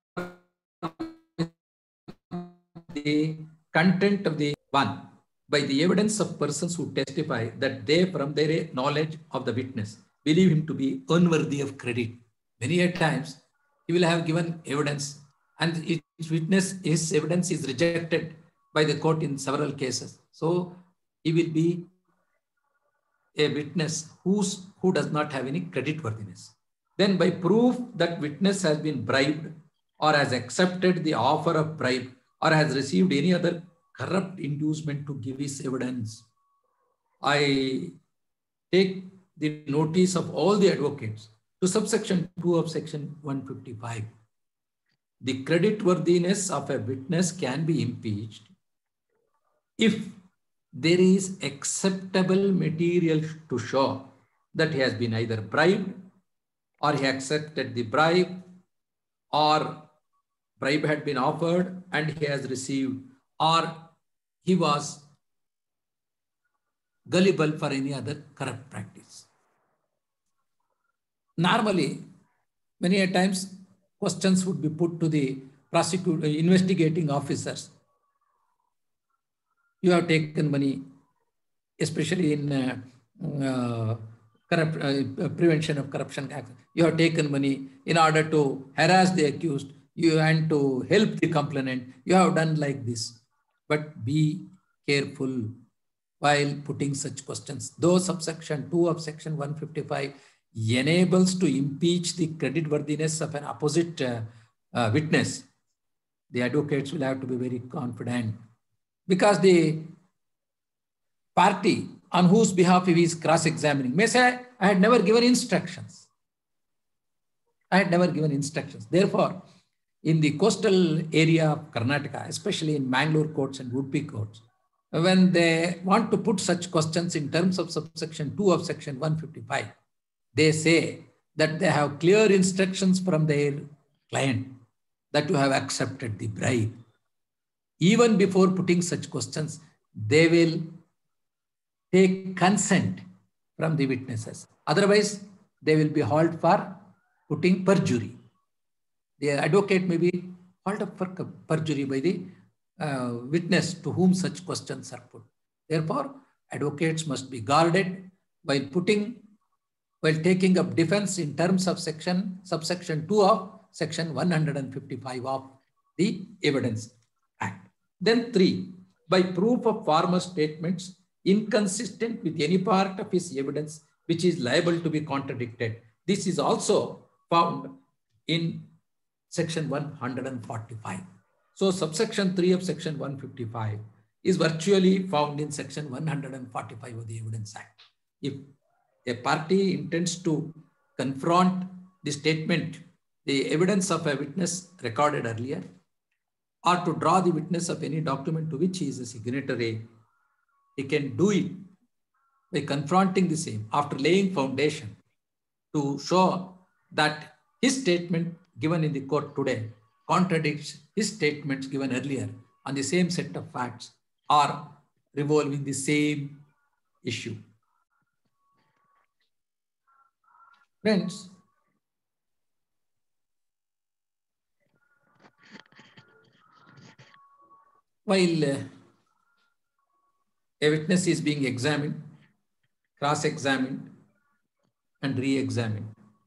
the content of the one, by the evidence of persons who testify that they, from their knowledge of the witness, believe him to be unworthy of credit. Many a times, he will have given evidence and his witness, his evidence is rejected by the court in several cases. So he will be a witness who's, who does not have any creditworthiness. Then by proof that witness has been bribed or has accepted the offer of bribe or has received any other corrupt inducement to give his evidence, I take the notice of all the advocates to subsection two of section one fifty-five. The creditworthiness of a witness can be impeached if there is acceptable material to show that he has been either bribed or he accepted the bribe or bribe had been offered and he has received, or he was gullible for any other corrupt practice. Normally, many a times questions would be put to the prosecutor, investigating officers. You have taken money, especially in uh, uh, corrupt, uh, prevention of corruption acts. You have taken money in order to harass the accused, you and to help the complainant. You have done like this. But be careful while putting such questions. Though subsection two of section one fifty-five enables to impeach the creditworthiness of an opposite uh, uh, witness, the advocates will have to be very confident, because the party on whose behalf he is cross-examining may say, I had never given instructions. I had never given instructions. Therefore, in the coastal area of Karnataka, especially in Mangalore courts and Udupi courts, when they want to put such questions in terms of subsection two of section one fifty-five, they say that they have clear instructions from their client that you have accepted the bribe. Even before putting such questions, they will take consent from the witnesses. Otherwise, they will be hauled for putting perjury. The advocate may be hauled up for perjury by the uh, witness to whom such questions are put. Therefore, advocates must be guarded while putting, while taking up defense in terms of section, subsection two of section one fifty-five of the Evidence Act. Then three, by proof of former statements inconsistent with any part of his evidence which is liable to be contradicted. This is also found in section one forty-five. So subsection three of section one fifty-five is virtually found in section one forty-five of the Evidence Act. If a party intends to confront the statement the evidence of a witness recorded earlier, or to draw the witness of any document to which he is a signatory, he can do it by confronting the same after laying foundation to show that his statement given in the court today contradicts his statements given earlier on the same set of facts or revolving the same issue. Friends, while uh, a witness is being examined, cross-examined, and re-examined,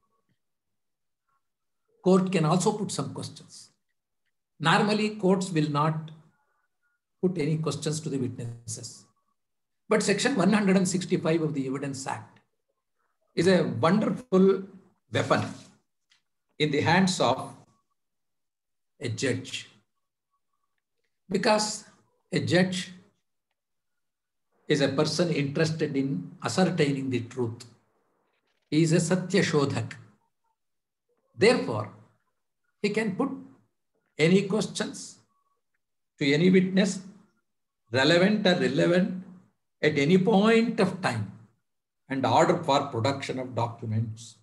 court can also put some questions. Normally, courts will not put any questions to the witnesses. But Section one sixty-five of the Evidence Act is a wonderful weapon in the hands of a judge. Because a judge is a person interested in ascertaining the truth. He is a Satya Shodhak. Therefore, he can put any questions to any witness, relevant or irrelevant, at any point of time, and order for production of documents.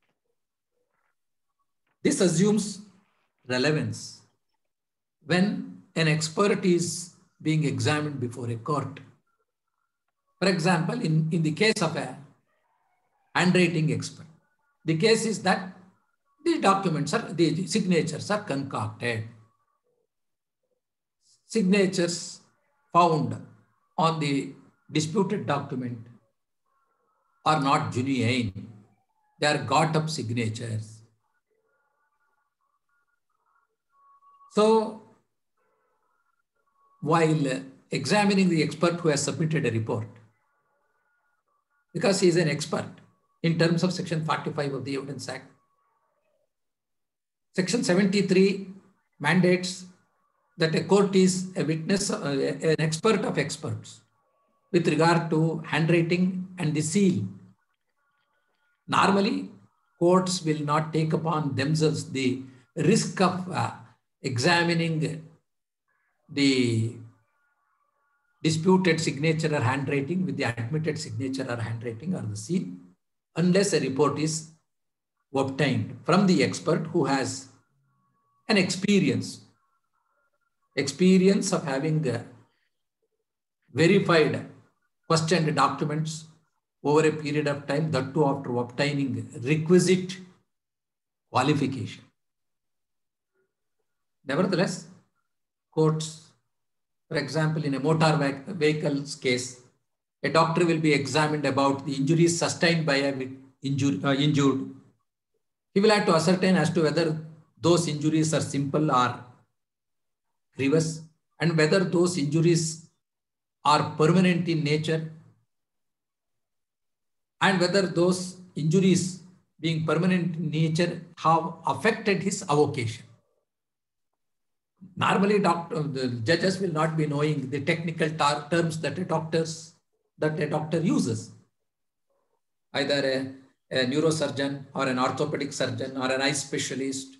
This assumes relevance when an expert is being examined before a court. For example, in, in the case of a handwriting expert, the case is that the documents are, the signatures are concocted. Signatures found on the disputed document are not genuine. They are got up signatures. So, while examining the expert who has submitted a report, because he is an expert in terms of Section forty-five of the Evidence Act, Section seventy-three mandates that a court is a witness, uh, an expert of experts with regard to handwriting and the seal. Normally, courts will not take upon themselves the risk of uh, examining the disputed signature or handwriting with the admitted signature or handwriting or the seal, unless a report is obtained from the expert who has an experience, experience of having uh, verified questioned documents over a period of time, that too after obtaining requisite qualification. Nevertheless, courts, for example, in a motor vehicles case, a doctor will be examined about the injuries sustained by a injured, uh, injured. He will have to ascertain as to whether those injuries are simple or grievous, and whether those injuries are permanent in nature, and whether those injuries being permanent in nature have affected his avocation. Normally, doctor, the judges will not be knowing the technical terms that a, doctors, that a doctor uses. Either a, a neurosurgeon or an orthopedic surgeon or an eye specialist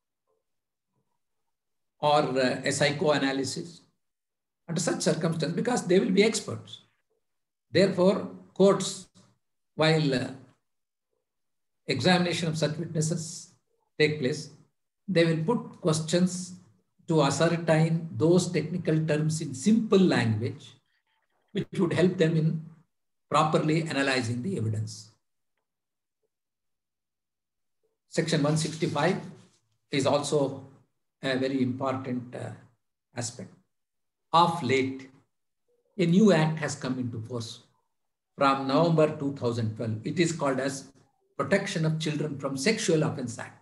or a psychoanalysis. Under such circumstances, because they will be experts. Therefore, courts, while uh, examination of such witnesses take place, they will put questions to ascertain those technical terms in simple language, which would help them in properly analyzing the evidence. Section one sixty-five is also a very important uh, aspect. Of late, a new act has come into force from November two thousand twelve. It is called as Protection of Children from Sexual Offence Act.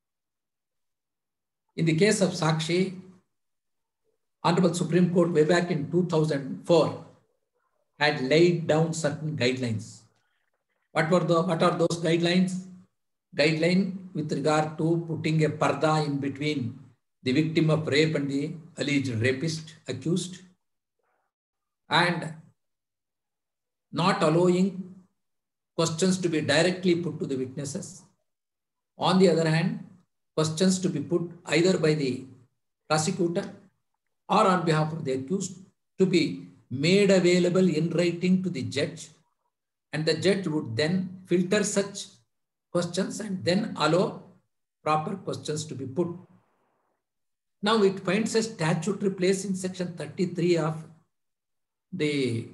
In the case of Sakshi, Honorable Supreme Court way back in two thousand four had laid down certain guidelines. What were the, what are those guidelines? Guideline with regard to putting a parda in between the victim of rape and the alleged rapist accused, and not allowing questions to be directly put to the witnesses. On the other hand, questions to be put either by the prosecutor or on behalf of the accused to be made available in writing to the judge, and the judge would then filter such questions and then allow proper questions to be put. Now it finds a statutory place in section thirty-three of the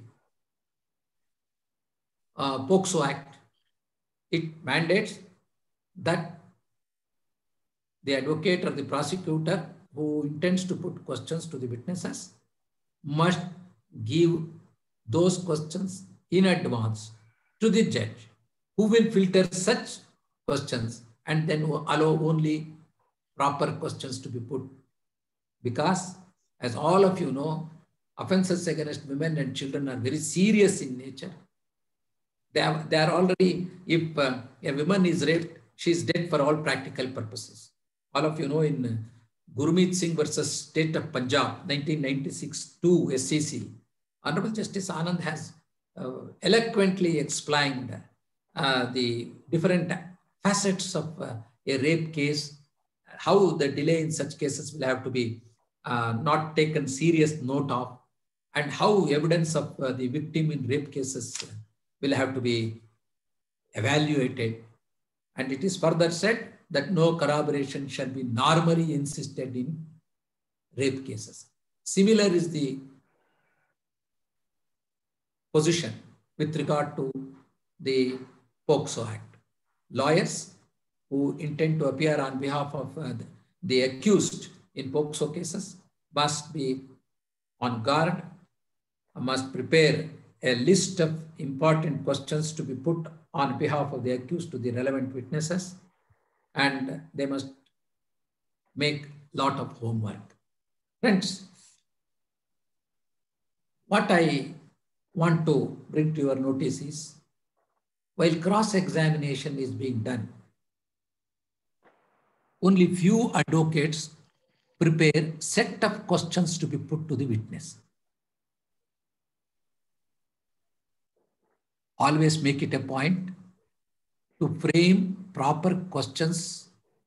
uh, POCSO Act. It mandates that the advocate or the prosecutor who intends to put questions to the witnesses must give those questions in advance to the judge, who will filter such questions and then allow only proper questions to be put. Because, as all of you know, offenses against women and children are very serious in nature. They are, they are already, if uh, a woman is raped, she is dead for all practical purposes. All of you know in uh, Gurmeet Singh versus State of Punjab, nineteen ninety-six two S C C, Honorable Justice Anand has uh, eloquently explained uh, the different facets of uh, a rape case, how the delay in such cases will have to be uh, not taken serious note of, and how evidence of uh, the victim in rape cases uh, will have to be evaluated. And it is further said that no corroboration shall be normally insisted in rape cases. Similar is the position with regard to the POCSO Act. Lawyers who intend to appear on behalf of uh, the, the accused in POCSO cases must be on guard, must prepare a list of important questions to be put on behalf of the accused to the relevant witnesses, and they must make a lot of homework. Friends, what I want to bring to your notice is, while cross-examination is being done, only few advocates prepare set of questions to be put to the witness. Always make it a point to frame proper questions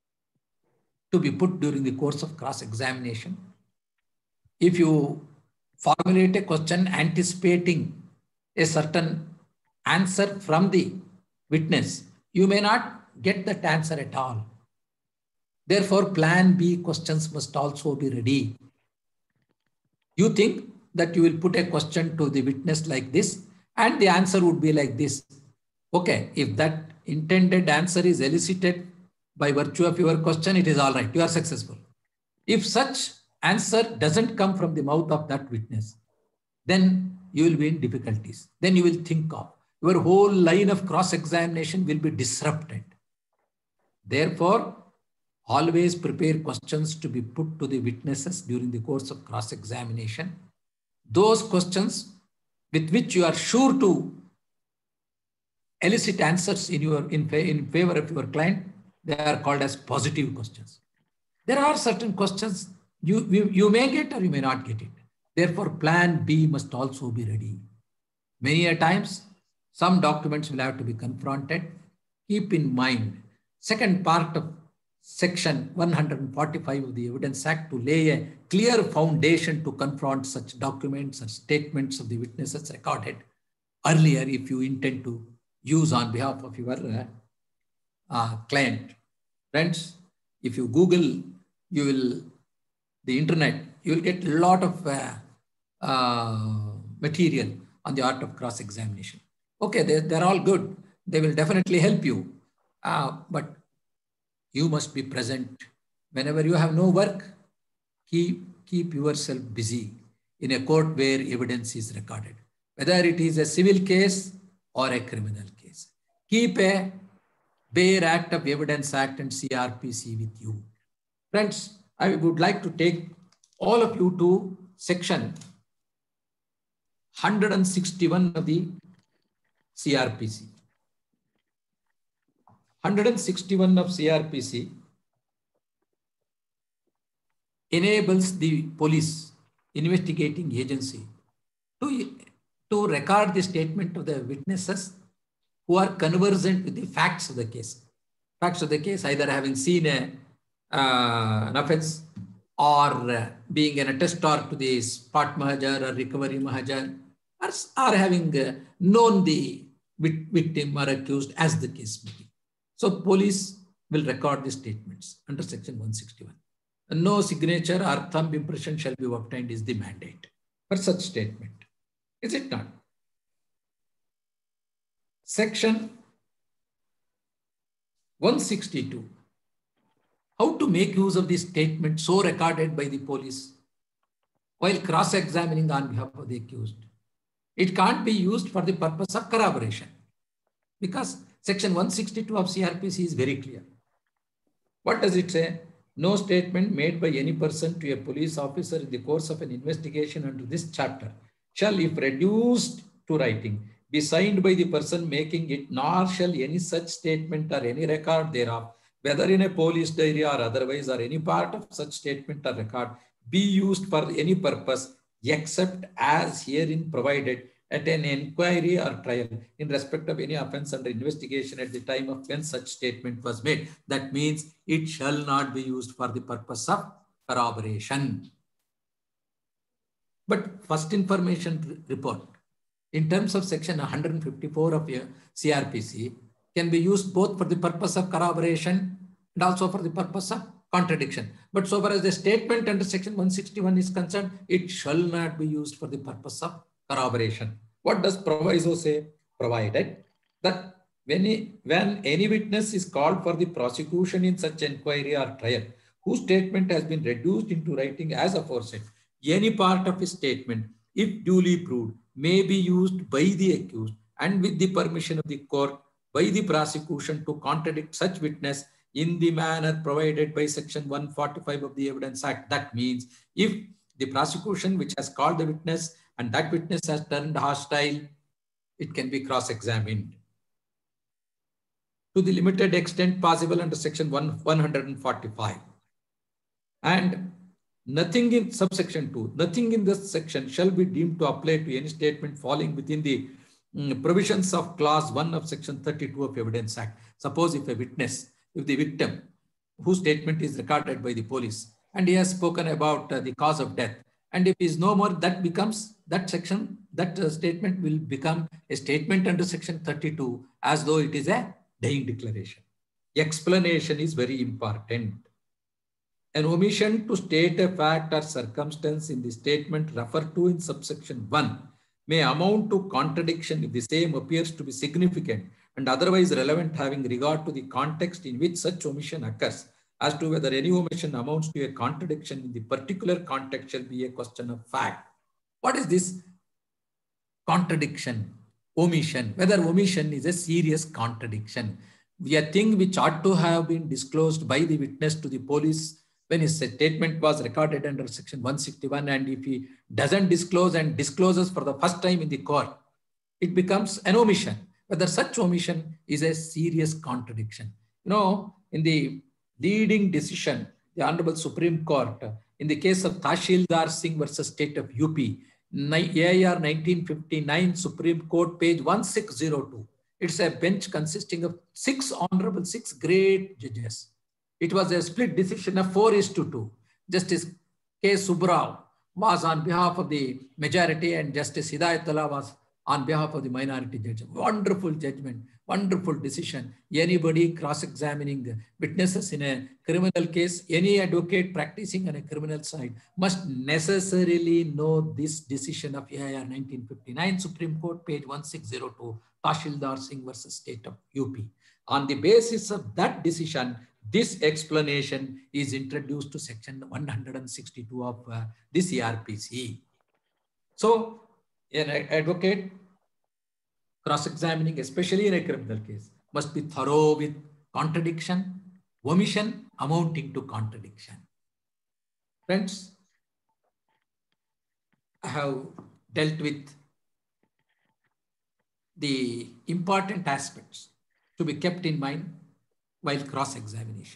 to be put during the course of cross-examination. If you formulate a question anticipating a certain answer from the witness, you may not get that answer at all. Therefore, plan B questions must also be ready. You think that you will put a question to the witness like this, and the answer would be like this. Okay, if that intended answer is elicited by virtue of your question, it is all right, you are successful. If such answer doesn't come from the mouth of that witness, then you will be in difficulties. Then you will think of, your whole line of cross-examination will be disrupted. Therefore, always prepare questions to be put to the witnesses during the course of cross-examination. Those questions with which you are sure to elicit answers in, your, in, in favor of your client, they are called as positive questions. There are certain questions you, you, you may get or you may not get it. Therefore, plan B must also be ready. Many a times, some documents will have to be confronted. Keep in mind, second part of Section one forty-five of the Evidence Act to lay a clear foundation to confront such documents and statements of the witnesses recorded earlier if you intend to use on behalf of your uh, uh, client. Friends, if you Google, you will, the internet, you will get a lot of uh, uh, material on the art of cross-examination. Okay, they, they're all good. They will definitely help you. Uh, but you must be present. Whenever you have no work, keep, keep yourself busy in a court where evidence is recorded, whether it is a civil case or a criminal case. Keep a Bail Act of Evidence Act and C R P C with you. Friends, I would like to take all of you to section one sixty-one of the C R P C. one sixty-one of C R P C enables the police investigating agency to, to record the statement of the witnesses who are conversant with the facts of the case. Facts of the case, either having seen a uh, an offense, or uh, being an attestor to the spot mahajar or recovery mahajar, or, or having uh, known the victim or accused, as the case may be. So police will record the statements under section one sixty-one. No signature or thumb impression shall be obtained is the mandate for such statement. Is it not? Section one sixty-two. How to make use of the statement so recorded by the police while cross-examining on behalf of the accused. It can't be used for the purpose of corroboration, because section one sixty-two of C R P C is very clear. What does it say? No statement made by any person to a police officer in the course of an investigation under this chapter shall, if reduced to writing, be signed by the person making it, nor shall any such statement or any record thereof, whether in a police diary or otherwise, or any part of such statement or record, be used for any purpose except as herein provided at an inquiry or trial in respect of any offense under investigation at the time of when such statement was made. That means it shall not be used for the purpose of corroboration. But first information report, in terms of section one fifty-four of C R P C, can be used both for the purpose of corroboration and also for the purpose of contradiction. But so far as the statement under section one sixty-one is concerned, it shall not be used for the purpose of corroboration. What does proviso say? Provided that when, he, when any witness is called for the prosecution in such inquiry or trial, whose statement has been reduced into writing as aforesaid, any part of his statement, if duly proved, may be used by the accused and with the permission of the court by the prosecution to contradict such witness in the manner provided by section one forty-five of the Evidence Act. That means if the prosecution which has called the witness and that witness has turned hostile, it can be cross-examined to the limited extent possible under section one forty-five. And nothing in subsection two, nothing in this section shall be deemed to apply to any statement falling within the um, provisions of clause one of section thirty-two of Evidence Act. Suppose if a witness, if the victim whose statement is recorded by the police and he has spoken about uh, the cause of death, and if he is no more, that becomes, that section, that uh, statement will become a statement under section thirty-two as though it is a dying declaration. Explanation is very important. An omission to state a fact or circumstance in the statement referred to in subsection one may amount to contradiction if the same appears to be significant and otherwise relevant, having regard to the context in which such omission occurs. As to whether any omission amounts to a contradiction in the particular context shall be a question of fact. What is this contradiction, omission? Whether omission is a serious contradiction, a thing which ought to have been disclosed by the witness to the police when his statement was recorded under section one sixty-one, and if he doesn't disclose and discloses for the first time in the court, it becomes an omission. Whether such omission is a serious contradiction. You know, in the leading decision, the Honorable Supreme Court, in the case of Tashildar Singh versus State of U P, A R nineteen fifty-nine, Supreme Court, page one six zero two. It's a bench consisting of six honorable, six great judges. It was a split decision of four is to two. Justice K. Subbarao was on behalf of the majority and Justice Hidayatullah was on behalf of the minority judge. Wonderful judgment, wonderful decision. Anybody cross-examining witnesses in a criminal case, any advocate practicing on a criminal side must necessarily know this decision of A R nineteen fifty-nine, Supreme Court, page one six zero two, Tashildar Singh versus State of U P. On the basis of that decision, this explanation is introduced to section one sixty-two of uh, the C R P C. So, an advocate cross-examining, especially in a criminal case, must be thorough with contradiction, omission amounting to contradiction. Friends, I have dealt with the important aspects to be kept in mind while cross-examination.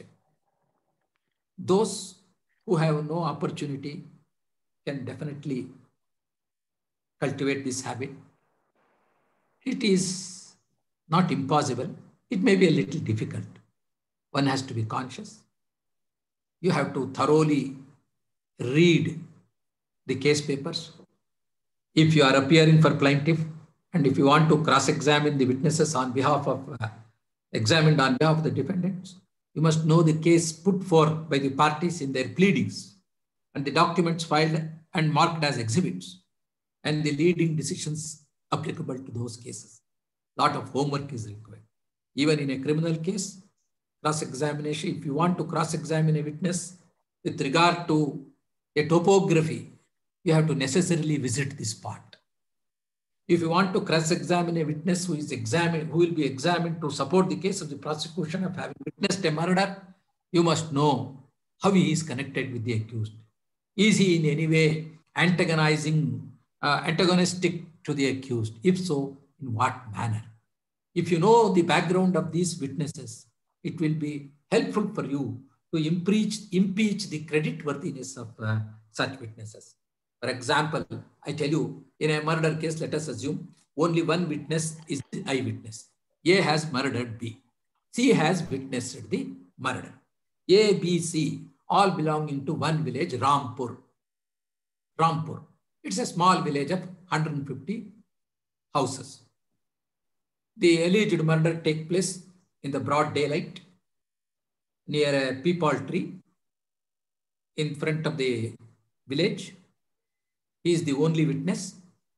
Those who have no opportunity can definitely cultivate this habit. It is not impossible. It may be a little difficult. One has to be conscious. you have to thoroughly read the case papers. If you are appearing for plaintiff, and if you want to cross-examine the witnesses on behalf of, uh, examined on behalf of the defendants, you must know the case put forth by the parties in their pleadings and the documents filed and marked as exhibits and the leading decisions applicable to those cases. A lot of homework is required. Even in a criminal case, cross-examination, if you want to cross-examine a witness with regard to a topography, you have to necessarily visit this spot. If you want to cross-examine a witness who is examined, who will be examined to support the case of the prosecution of having witnessed a murder, you must know how he is connected with the accused. Is he in any way antagonizing, uh, antagonistic to the accused? If so, in what manner? If you know the background of these witnesses, it will be helpful for you to impeach, impeach the creditworthiness of uh, such witnesses. For example, I tell you, in a murder case, let us assume only one witness is the eyewitness. A has murdered B. C has witnessed the murder. A, B, C all belonging to one village, Rampur. Rampur. It's a small village of one hundred fifty houses. The alleged murder takes place in the broad daylight near a peepal tree in front of the village. He is the only witness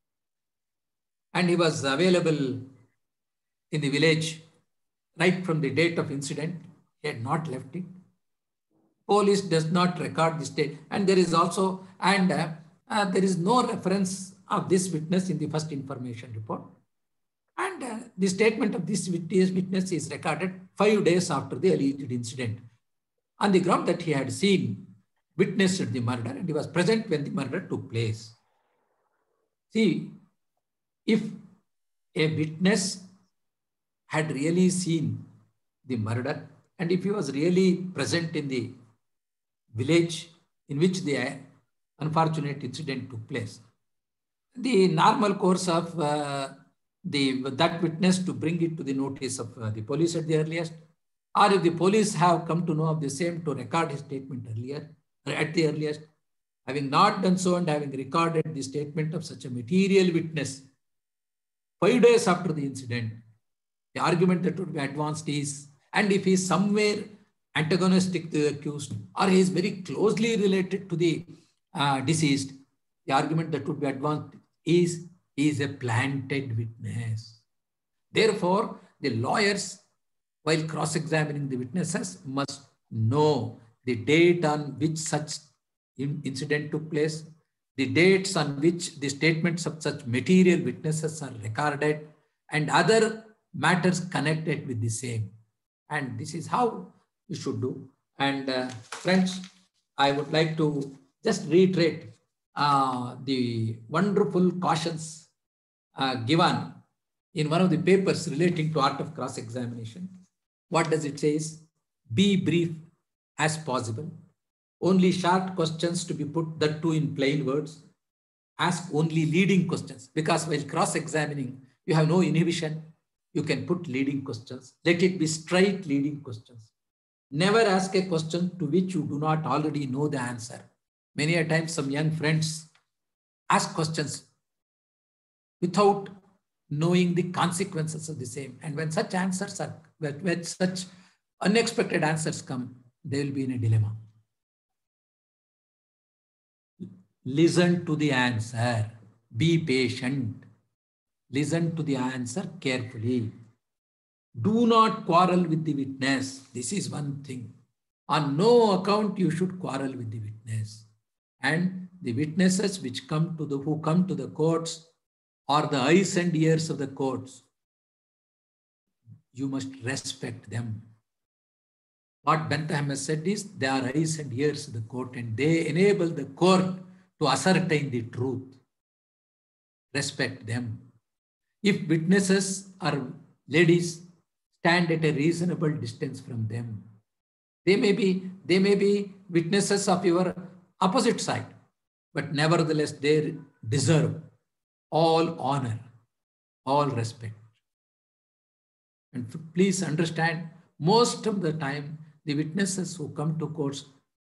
and he was available in the village right from the date of incident. He had not left it. Police does not record this date, and there is also, and uh, uh, there is no reference of this witness in the first information report. And uh, the statement of this witness is recorded five days after the alleged incident on the ground that he had seen, witnessed the murder, and he was present when the murder took place. See, if a witness had really seen the murder and if he was really present in the village in which the unfortunate incident took place, the normal course of uh, the that witness to bring it to the notice of uh, the police at the earliest, or if the police have come to know of the same, to record his statement earlier, or at the earliest. Having not done so and having recorded the statement of such a material witness five days after the incident, the argument that would be advanced is, and if he is somewhere antagonistic to the accused or he is very closely related to the uh, deceased, the argument that would be advanced is he is a planted witness. Therefore, the lawyers, while cross-examining the witnesses, must know the date on which such incident took place, the dates on which the statements of such material witnesses are recorded, and other matters connected with the same. And this is how you should do. And uh, friends, I would like to just reiterate uh, the wonderful cautions uh, given in one of the papers relating to art of cross-examination. What does it say? Be brief as possible. Only short questions to be put, that too in plain words. Ask only leading questions, because while cross-examining, you have no inhibition. You can put leading questions. Let it be straight leading questions. Never ask a question to which you do not already know the answer. Many a times some young friends ask questions without knowing the consequences of the same. And when such answers are, when such unexpected answers come, they will be in a dilemma. Listen to the answer. Be patient. Listen to the answer carefully. Do not quarrel with the witness. This is one thing. On no account you should quarrel with the witness. And the witnesses which come to the who come to the courts are the eyes and ears of the courts. You must respect them. What Bentham has said is, they are eyes and ears of the court, and they enable the court to ascertain the truth. Respect them. If witnesses are ladies, stand at a reasonable distance from them. They may be, they may be witnesses of your opposite side, but nevertheless they deserve all honor, all respect. And please understand, most of the time, the witnesses who come to courts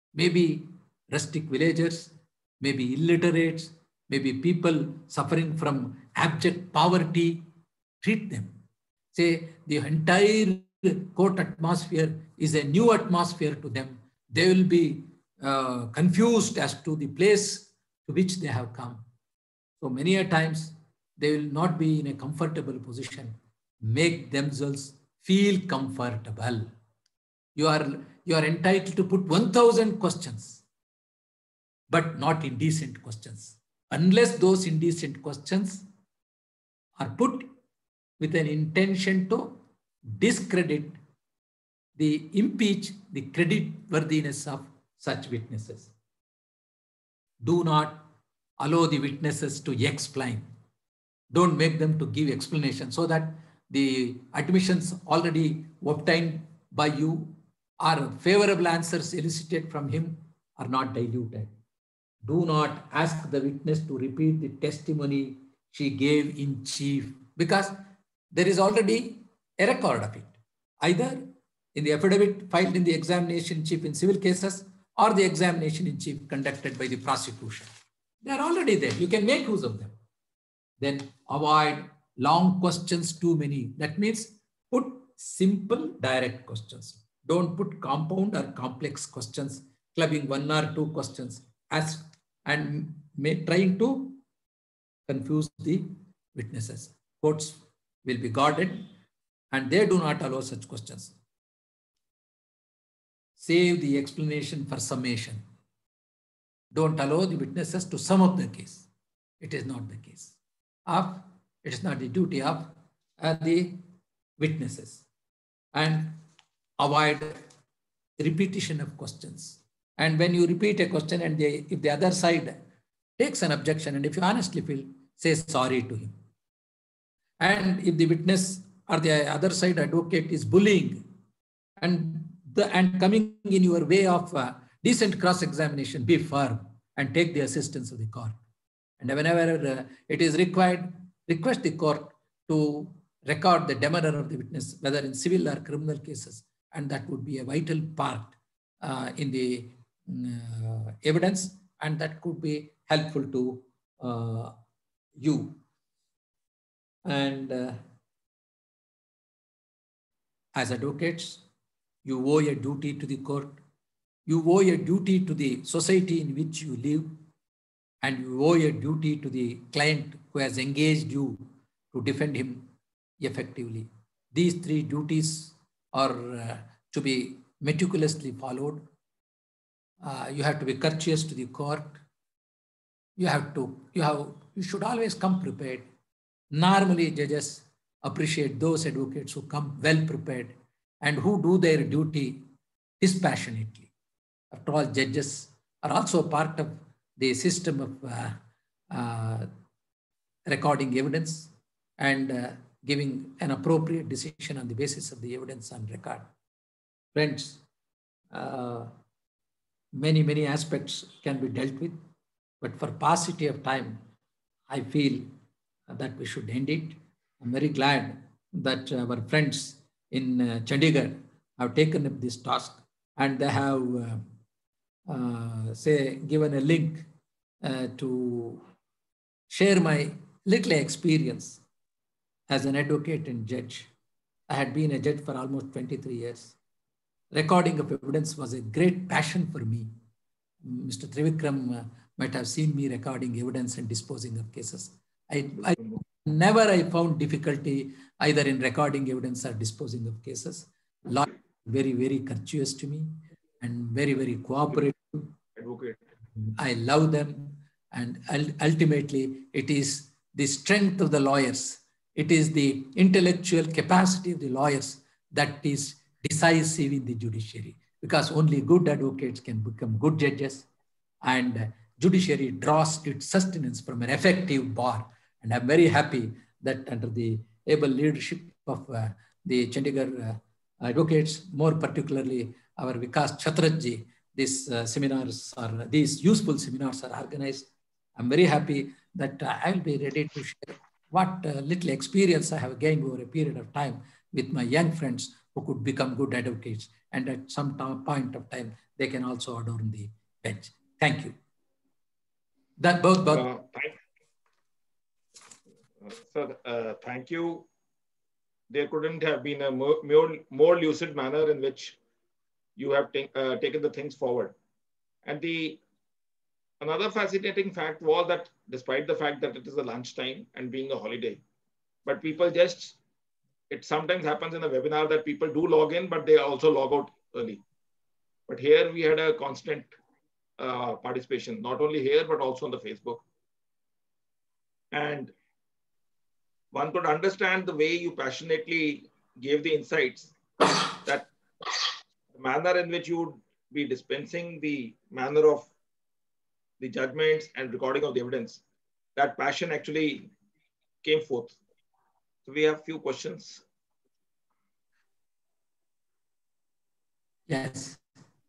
maybe rustic villagers, maybe illiterates, maybe people suffering from abject poverty. Treat them. Say the entire court atmosphere is a new atmosphere to them. They will be uh, confused as to the place to which they have come. So many a times they will not be in a comfortable position. Make themselves feel comfortable. You are, you are entitled to put one thousand questions, but not indecent questions. Unless those indecent questions are put with an intention to discredit, the impeach the credit worthiness of such witnesses. Do not allow the witnesses to explain. Don't make them to give explanation, so that the admissions already obtained by you or favorable answers elicited from him are not diluted. Do not ask the witness to repeat the testimony she gave in chief, because there is already a record of it, either in the affidavit filed in the examination in chief in civil cases or the examination in chief conducted by the prosecution. They are already there. You can make use of them. Then avoid long questions, too many. That means put simple, direct questions. Don't put compound or complex questions, clubbing one or two questions as and may, trying to confuse the witnesses. Courts will be guarded and they do not allow such questions. Save the explanation for summation. Don't allow the witnesses to sum up the case. It is not the case. Of, it is not the duty of uh, the witnesses. And avoid repetition of questions. And when you repeat a question and they, if the other side takes an objection, and if you honestly feel, say sorry to him. And if the witness or the other side advocate is bullying and, the, and coming in your way of uh, decent cross-examination, be firm and take the assistance of the court. And whenever uh, it is required, request the court to record the demeanor of the witness, whether in civil or criminal cases. And that would be a vital part uh, in the uh, evidence, and that could be helpful to uh, you. And uh, as advocates, you owe a duty to the court. You owe a duty to the society in which you live, and you owe a duty to the client who has engaged you to defend him effectively. These three duties are uh, to be meticulously followed. Uh, you have to be courteous to the court. You have to, you have, you should always come prepared. Normally, judges appreciate those advocates who come well prepared and who do their duty dispassionately. After all, judges are also part of the system of uh, uh, recording evidence and uh, giving an appropriate decision on the basis of the evidence on record. Friends, uh, many, many aspects can be dealt with, but for paucity of time, I feel that we should end it. I'm very glad that our friends in uh, Chandigarh have taken up this task, and they have, uh, uh, say, given a link uh, to share my little experience as an advocate and judge. I had been a judge for almost twenty-three years. Recording of evidence was a great passion for me. Mister Trivikram uh, might have seen me recording evidence and disposing of cases. I, I never I found difficulty either in recording evidence or disposing of cases. Lawyers very, very courteous to me and very, very cooperative. Advocate. I love them, and ultimately it is the strength of the lawyers. It is the intellectual capacity of the lawyers that is decisive in the judiciary, because only good advocates can become good judges, and judiciary draws its sustenance from an effective bar. And I'm very happy that under the able leadership of uh, the Chandigarh uh, advocates, more particularly our Vikas Chatraji, these uh, seminars or these useful seminars are organized. I'm very happy that uh, I'll be ready to share what uh, little experience I have gained over a period of time with my young friends who could become good advocates, and at some point of time, they can also adorn the bench. Thank you. That both, both. Uh, thank, uh, sir, uh, thank you. There couldn't have been a more, more, more lucid manner in which you have uh, taken the things forward. And the another fascinating fact was that despite the fact that it is a lunchtime and being a holiday, but people just, it sometimes happens in a webinar that people do log in, but they also log out early. But here we had a constant uh, participation, not only here, but also on the Facebook. And one could understand the way you passionately gave the insights, that the manner in which you would be dispensing the manner of the judgments and recording of the evidence, that passion actually came forth. So we have a few questions. Yes.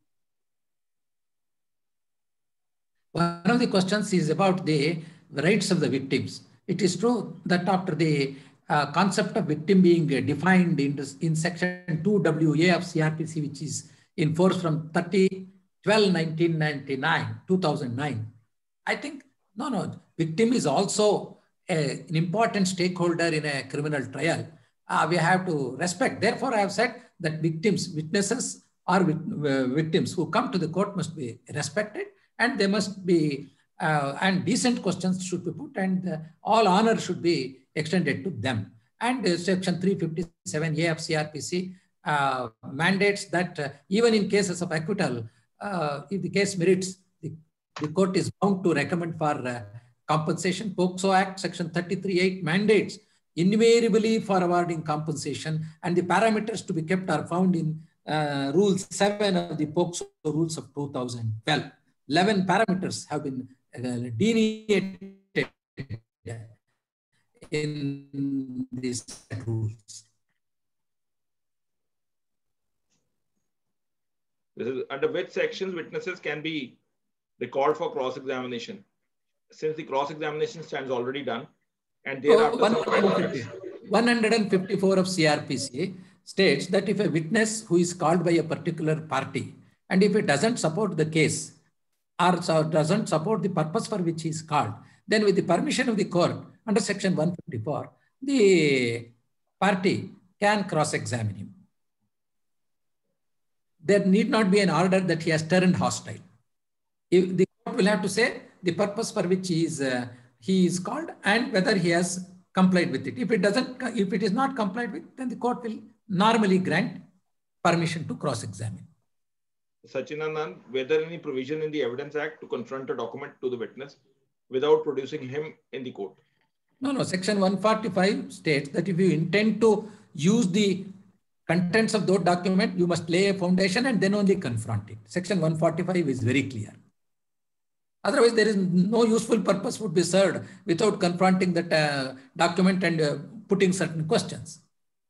One of the questions is about the rights of the victims. It is true that after the uh, concept of victim being defined in, this, in section two W A of C R P C, which is in force from thirty twelve nineteen ninety-nine, two thousand nine, I think, no, no, victim is also a, an important stakeholder in a criminal trial. Uh, we have to respect. Therefore, I have said that victims, witnesses or uh, victims who come to the court must be respected, and they must be, uh, and decent questions should be put, and uh, all honor should be extended to them. And uh, section three fifty-seven A of C R P C uh, mandates that uh, even in cases of acquittal, uh, if the case merits, the, the court is bound to recommend for uh, compensation. POCSO Act section thirty-three eight mandates invariably for awarding compensation, and the parameters to be kept are found in uh, Rule seven of the POCSO rules of two thousand twelve. eleven parameters have been uh, delineated in these rules. This is under which sections witnesses can be recalled for cross-examination, since the cross-examination stands already done, and thereafter so one fifty-four of C R P C states that if a witness who is called by a particular party, and if it doesn't support the case or doesn't support the purpose for which he is called, then with the permission of the court under section one fifty-four, the party can cross-examine him. There need not be an order that he has turned hostile. If the court will have to say the purpose for which he is, uh, he is called and whether he has complied with it. If it doesn't, if it is not complied with, then the court will normally grant permission to cross-examine. Sachinandan, whether any provision in the Evidence Act to confront a document to the witness without producing him in the court? No, no. Section one forty-five states that if you intend to use the contents of that document, you must lay a foundation and then only confront it. Section one forty-five is very clear. Otherwise, there is no useful purpose would be served without confronting that uh, document and uh, putting certain questions.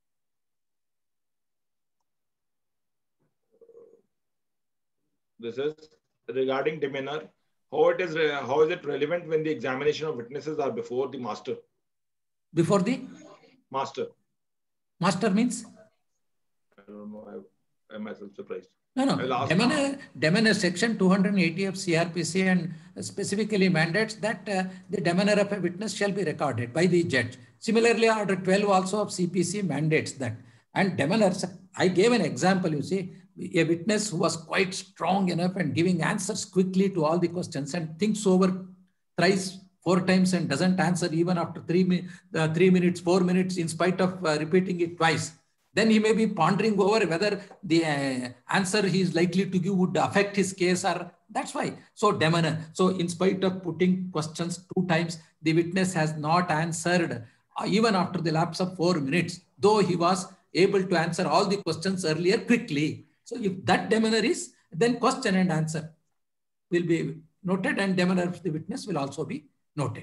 This is regarding demeanor. How it is, how is it relevant when the examination of witnesses are before the master? Before the? Master. Master means? I don't know. I, I'm myself surprised. No, no. Demeanor, demeanor section two eighty of C R P C and specifically mandates that uh, the demeanor of a witness shall be recorded by the judge. Similarly, Order twelve also of C P C mandates that. And demeanor, I gave an example, you see, a witness who was quite strong enough and giving answers quickly to all the questions and thinks over thrice, four times and doesn't answer even after three, uh, three minutes, four minutes in spite of uh, repeating it twice. Then he may be pondering over whether the uh, answer he is likely to give would affect his case, or that's why. So demeanor. So in spite of putting questions two times, the witness has not answered uh, even after the lapse of four minutes, though he was able to answer all the questions earlier quickly. So if that demeanor is, then question and answer will be noted and demeanor of the witness will also be noted.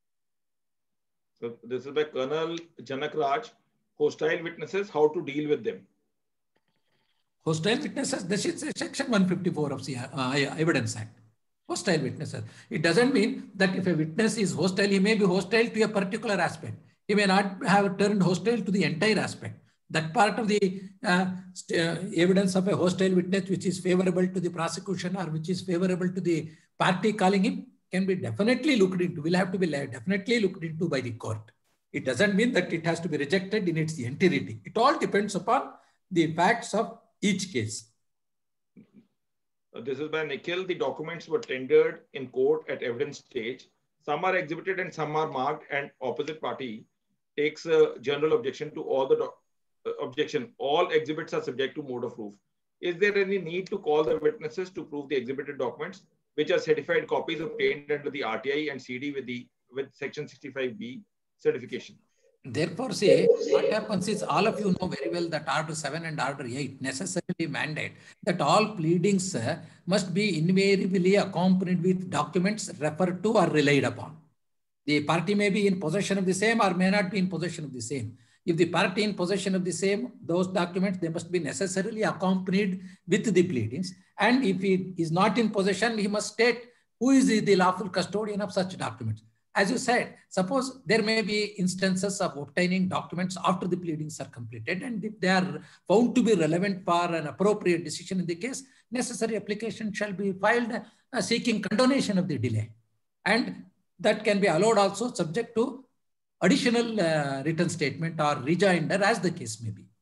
So this is by Colonel Janak Raj. Hostile witnesses, how to deal with them? Hostile witnesses, this is section one fifty-four of the uh, Evidence Act. Hostile witnesses. It doesn't mean that if a witness is hostile, he may be hostile to a particular aspect. He may not have turned hostile to the entire aspect. That part of the uh, uh, evidence of a hostile witness which is favorable to the prosecution or which is favorable to the party calling him can be definitely looked into, will have to be definitely looked into by the court. It doesn't mean that it has to be rejected in its entirety. It all depends upon the facts of each case. This is by Nikhil. The documents were tendered in court at evidence stage. Some are exhibited and some are marked, and opposite party takes a general objection to all the uh, objection. All exhibits are subject to mode of proof. Is there any need to call the witnesses to prove the exhibited documents, which are certified copies obtained under the R T I and C D with the with Section sixty-five B certification? Therefore, say what happens is, all of you know very well that Order seven and Order eight necessarily mandate that all pleadings uh, must be invariably accompanied with documents referred to or relied upon. The party may be in possession of the same or may not be in possession of the same. If the party in possession of the same, those documents, they must be necessarily accompanied with the pleadings. And if he is not in possession, he must state who is the, the lawful custodian of such documents. As you said, suppose there may be instances of obtaining documents after the pleadings are completed, and if they are found to be relevant for an appropriate decision in the case, necessary application shall be filed uh, seeking condonation of the delay. And that can be allowed also subject to additional uh, written statement or rejoinder as the case may be.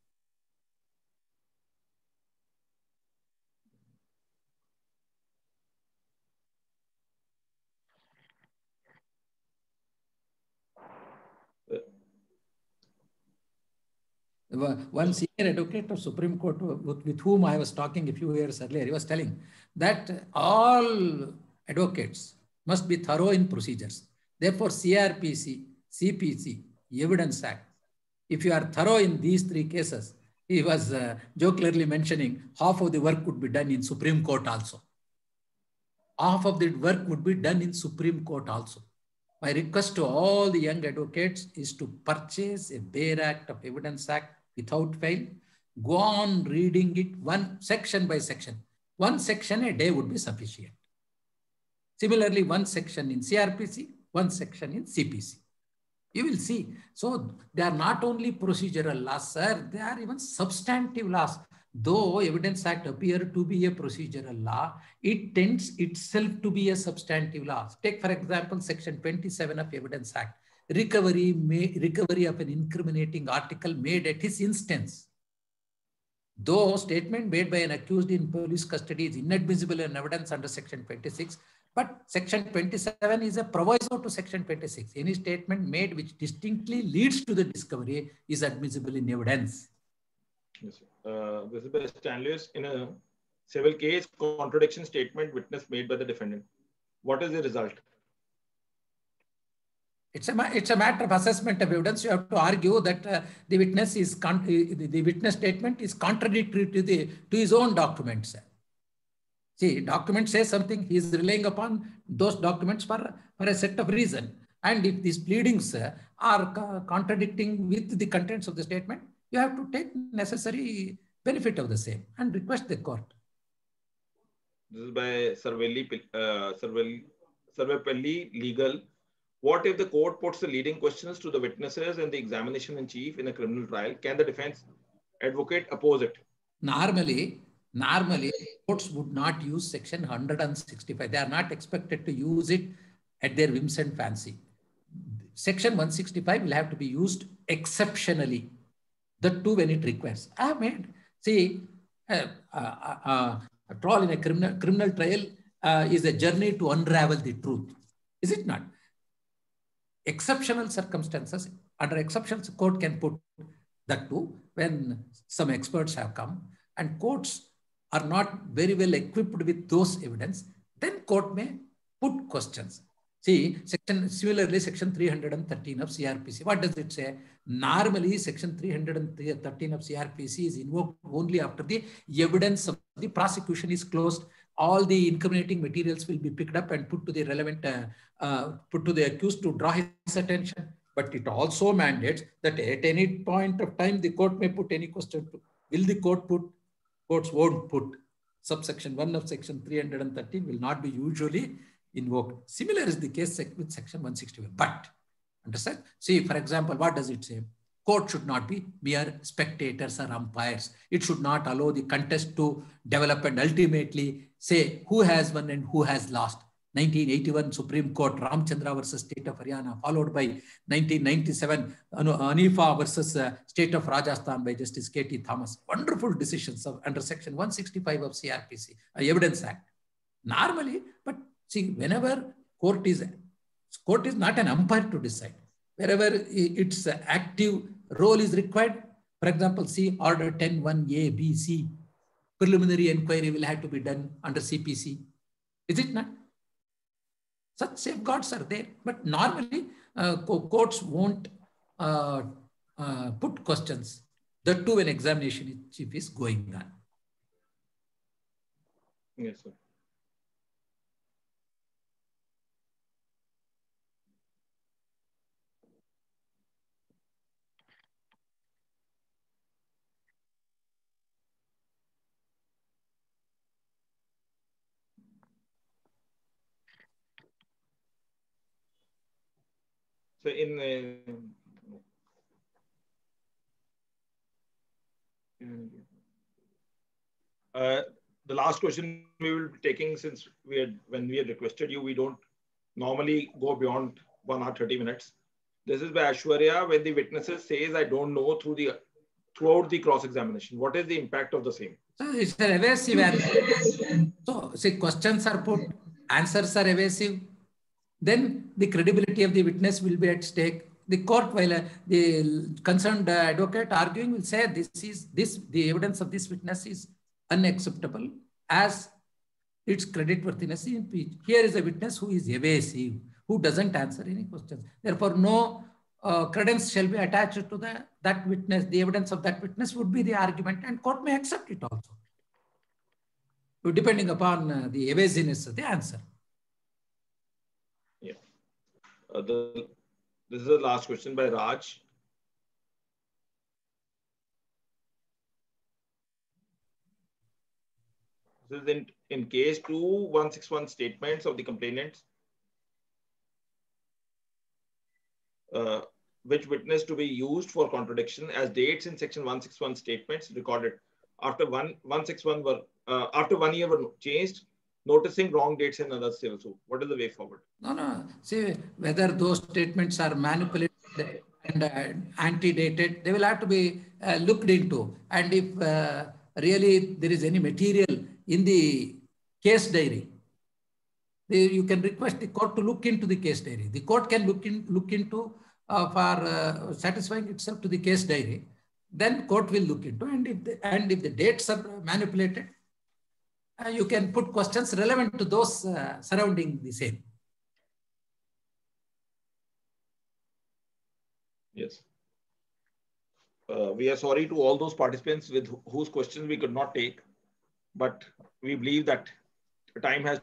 One senior advocate of Supreme Court with, with whom I was talking a few years earlier, he was telling that all advocates must be thorough in procedures. Therefore, C R P C, C P C, Evidence Act, if you are thorough in these three cases, he was uh, jocularly mentioning half of the work would be done in Supreme Court also. Half of the work would be done in Supreme Court also. My request to all the young advocates is to purchase a Bail Act of Evidence Act without fail. Go on reading it one section by section. One section a day would be sufficient. Similarly, one section in C R P C, one section in C P C. You will see. So they are not only procedural laws, sir, they are even substantive laws. Though Evidence Act appears to be a procedural law, it tends itself to be a substantive law. Take, for example, Section twenty-seven of Evidence Act. Recovery, may, recovery of an incriminating article made at his instance. Though statement made by an accused in police custody is inadmissible in evidence under Section twenty-six, but Section twenty-seven is a proviso to Section twenty-six. Any statement made which distinctly leads to the discovery is admissible in evidence. Yes, uh, this is by Stanley's in a civil case, contradiction statement witness made by the defendant. What is the result? It's a, it's a matter of assessment of evidence. You have to argue that uh, the witness is con the, the witness statement is contradictory to the to his own documents. See, document says something, he is relying upon those documents for, for a set of reason. And if these pleadings uh, are co contradicting with the contents of the statement, you have to take necessary benefit of the same and request the court. This is by Sarvelli, uh, Sarvepalli Legal. What if the court puts the leading questions to the witnesses and the examination in chief in a criminal trial? Can the defense advocate oppose it? Normally, normally courts would not use Section one sixty-five. They are not expected to use it at their whims and fancy. Section one sixty-five will have to be used exceptionally. That too when it requires. I have made, see, uh, uh, uh, a trial in a criminal, criminal trial uh, is a journey to unravel the truth. Is it not? Exceptional circumstances, under exceptions, court can put that too when some experts have come and courts are not very well equipped with those evidence, then court may put questions. See, section, similarly, section three hundred thirteen of C R P C. What does it say? Normally, section three hundred thirteen of C R P C is invoked only after the evidence of the prosecution is closed. All the incriminating materials will be picked up and put to the relevant, uh, uh, put to the accused to draw his attention. But it also mandates that at any point of time, the court may put any question. To, will the court put? Courts won't put. Subsection one of section three hundred thirteen will not be usually invoked. Similar is the case with section one sixty-one. But, understand? See, for example, what does it say? Court should not be mere spectators or umpires. It should not allow the contest to develop and ultimately say who has won and who has lost. nineteen eighty-one Supreme Court, Ramchandra versus State of Haryana, followed by nineteen ninety-seven Anifa versus uh, State of Rajasthan by Justice K T Thomas. Wonderful decisions of, under Section one sixty-five of C R P C, uh, Evidence Act. Normally, but see, whenever court is, court is not an umpire to decide. Wherever its active role is required, for example, see Order ten one A, B, C, preliminary inquiry will have to be done under C P C. Is it not? Such safeguards are there, but normally uh, courts won't uh, uh, put questions. That too, when examination chief is going on. Yes, sir. So in uh, uh, the last question we will be taking, since we had when we had requested you, we don't normally go beyond one hour thirty minutes. This is by Aishwarya. When the witnesses says I don't know through the throughout the cross examination, what is the impact of the same? So it's an evasive answer. So see, questions are put, answers are evasive. Then the credibility of the witness will be at stake. The court, while uh, the concerned uh, advocate arguing, will say this is this the evidence of this witness is unacceptable as its creditworthiness is impeached. Here is a witness who is evasive, who doesn't answer any questions. Therefore, no uh, credence shall be attached to the that witness. The evidence of that witness would be the argument, and court may accept it also, depending upon uh, the evasiveness of the answer. Yeah. Uh, the, this is the last question by Raj. This is in, in case two one six one statements of the complainants, uh, which witness to be used for contradiction as dates in section one sixty-one statements recorded after one, one sixty-one were, uh, after one year were changed, noticing wrong dates in another civil suit. What is the way forward? No, no. See, whether those statements are manipulated and uh, antedated, they will have to be uh, looked into. And if uh, really there is any material in the case diary, they, you can request the court to look into the case diary. The court can look in, look into uh, for uh, satisfying itself to the case diary. Then court will look into, and if the, and if the dates are manipulated, uh, you can put questions relevant to those uh, surrounding the same. Yes. Uh, we are sorry to all those participants with whose questions we could not take, but we believe that time has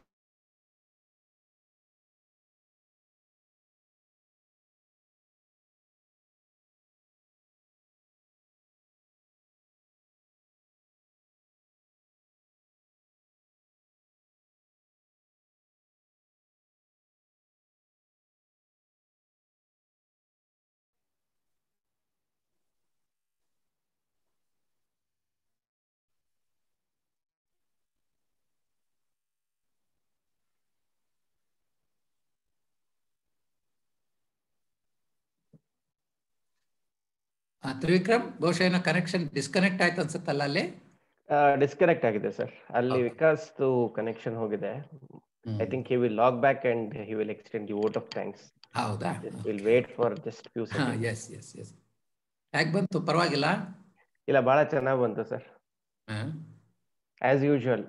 Trivikram ಬಹುಶಃ ಏನೋ connection disconnect ಆಯ್ತು ಅನ್ಸುತ್ತಲ್ಲ ಅಲ್ಲಿ disconnect ಆಗಿದೆ sir ಅಲ್ಲಿ Vikas connection ಹೋಗಿದೆ I think he will log back and he will extend the vote of thanks ಹೌದಾ will wait for just few seconds yes yes yes ಹೇಗೆ ಬಂತು ಪರವಾಗಿಲ್ಲ ಇಲ್ಲ ಬಹಳ ಚೆನ್ನಾಗಿ ಬಂತು ಸರ್ ಆಸ್ ಯೂಶುವಲ್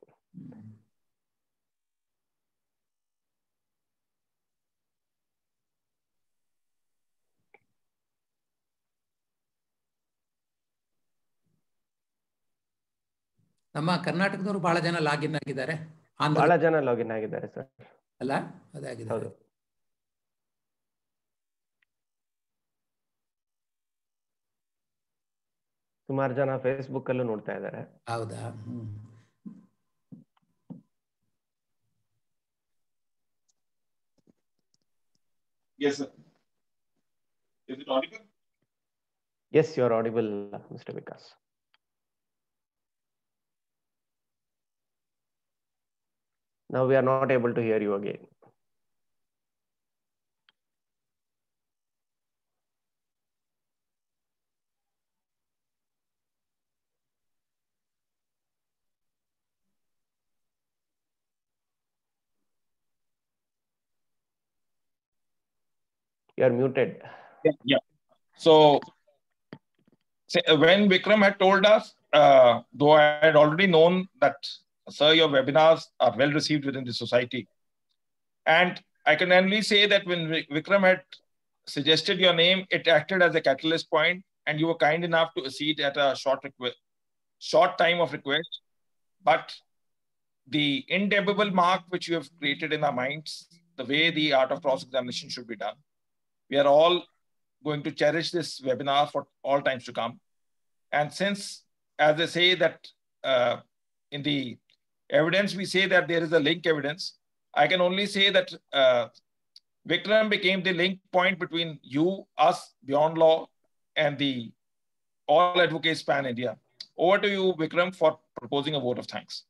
ನಮ್ಮ ಕರ್ನಾಟಕದವರು ಬಹಳ ಜನ ಲಾಗಿನ್ ಆಗಿದ್ದಾರೆ ಬಹಳ ಜನ ಲಾಗಿನ್ ಆಗಿದ್ದಾರೆ ಸರ್ ಅಲ್ಲ ಅದಾಗಿದೆ ಹೌದು ಸುಮಾರು ಜನ ಫೇಸ್ಬುಕ್ ಅಲ್ಲೂ ನೋಡ್ತಾ ಇದ್ದಾರೆ ಹೌದಾ Yes, sir. Is it audible? Yes, you're audible, Mister Vikas. Now we are not able to hear you again. You're muted. Yeah. yeah. So when Vikram had told us, uh, though I had already known that, sir, your webinars are well received within the society. And I can only say that when Vikram had suggested your name, it acted as a catalyst point, and you were kind enough to accede at a short request, short time of request. But the indelible mark which you have created in our minds, the way the art of cross-examination should be done, we are all going to cherish this webinar for all times to come. And since, as they say that uh, in the evidence, we say that there is a link evidence, I can only say that uh, Vikram became the link point between you, us, Beyond Law, and the all advocates pan India. Over to you, Vikram, for proposing a vote of thanks.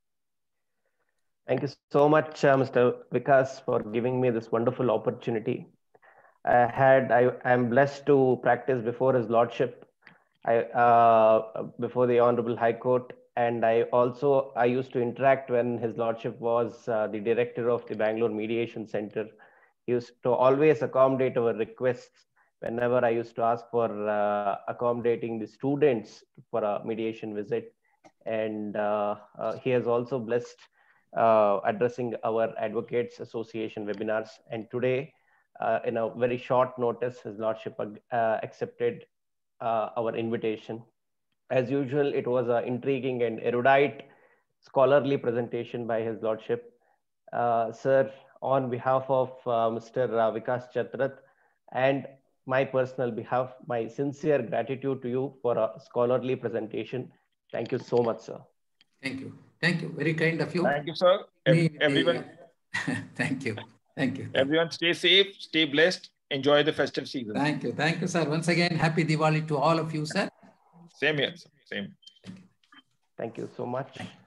Thank you so much, uh, Mister Vikas, for giving me this wonderful opportunity. I had, I am blessed to practice before His Lordship, I, uh, before the Honorable High Court. And I also, I used to interact when His Lordship was uh, the director of the Bangalore Mediation Center. He used to always accommodate our requests whenever I used to ask for uh, accommodating the students for a mediation visit. And uh, uh, he has also blessed uh, addressing our Advocates Association webinars. And today, uh, in a very short notice, His Lordship uh, accepted uh, our invitation. As usual, it was an intriguing and erudite scholarly presentation by His Lordship. Uh, sir, on behalf of uh, Mister Vikas Chatrat and my personal behalf, my sincere gratitude to you for a scholarly presentation. Thank you so much, sir. Thank you. Thank you. Very kind of you. Thank you, sir. Me, Everyone. Thank you. Thank you. Everyone stay safe, stay blessed, enjoy the festive season. Thank you. Thank you, sir. Once again, happy Diwali to all of you, sir. Same here, sir. Same. Thank you so much.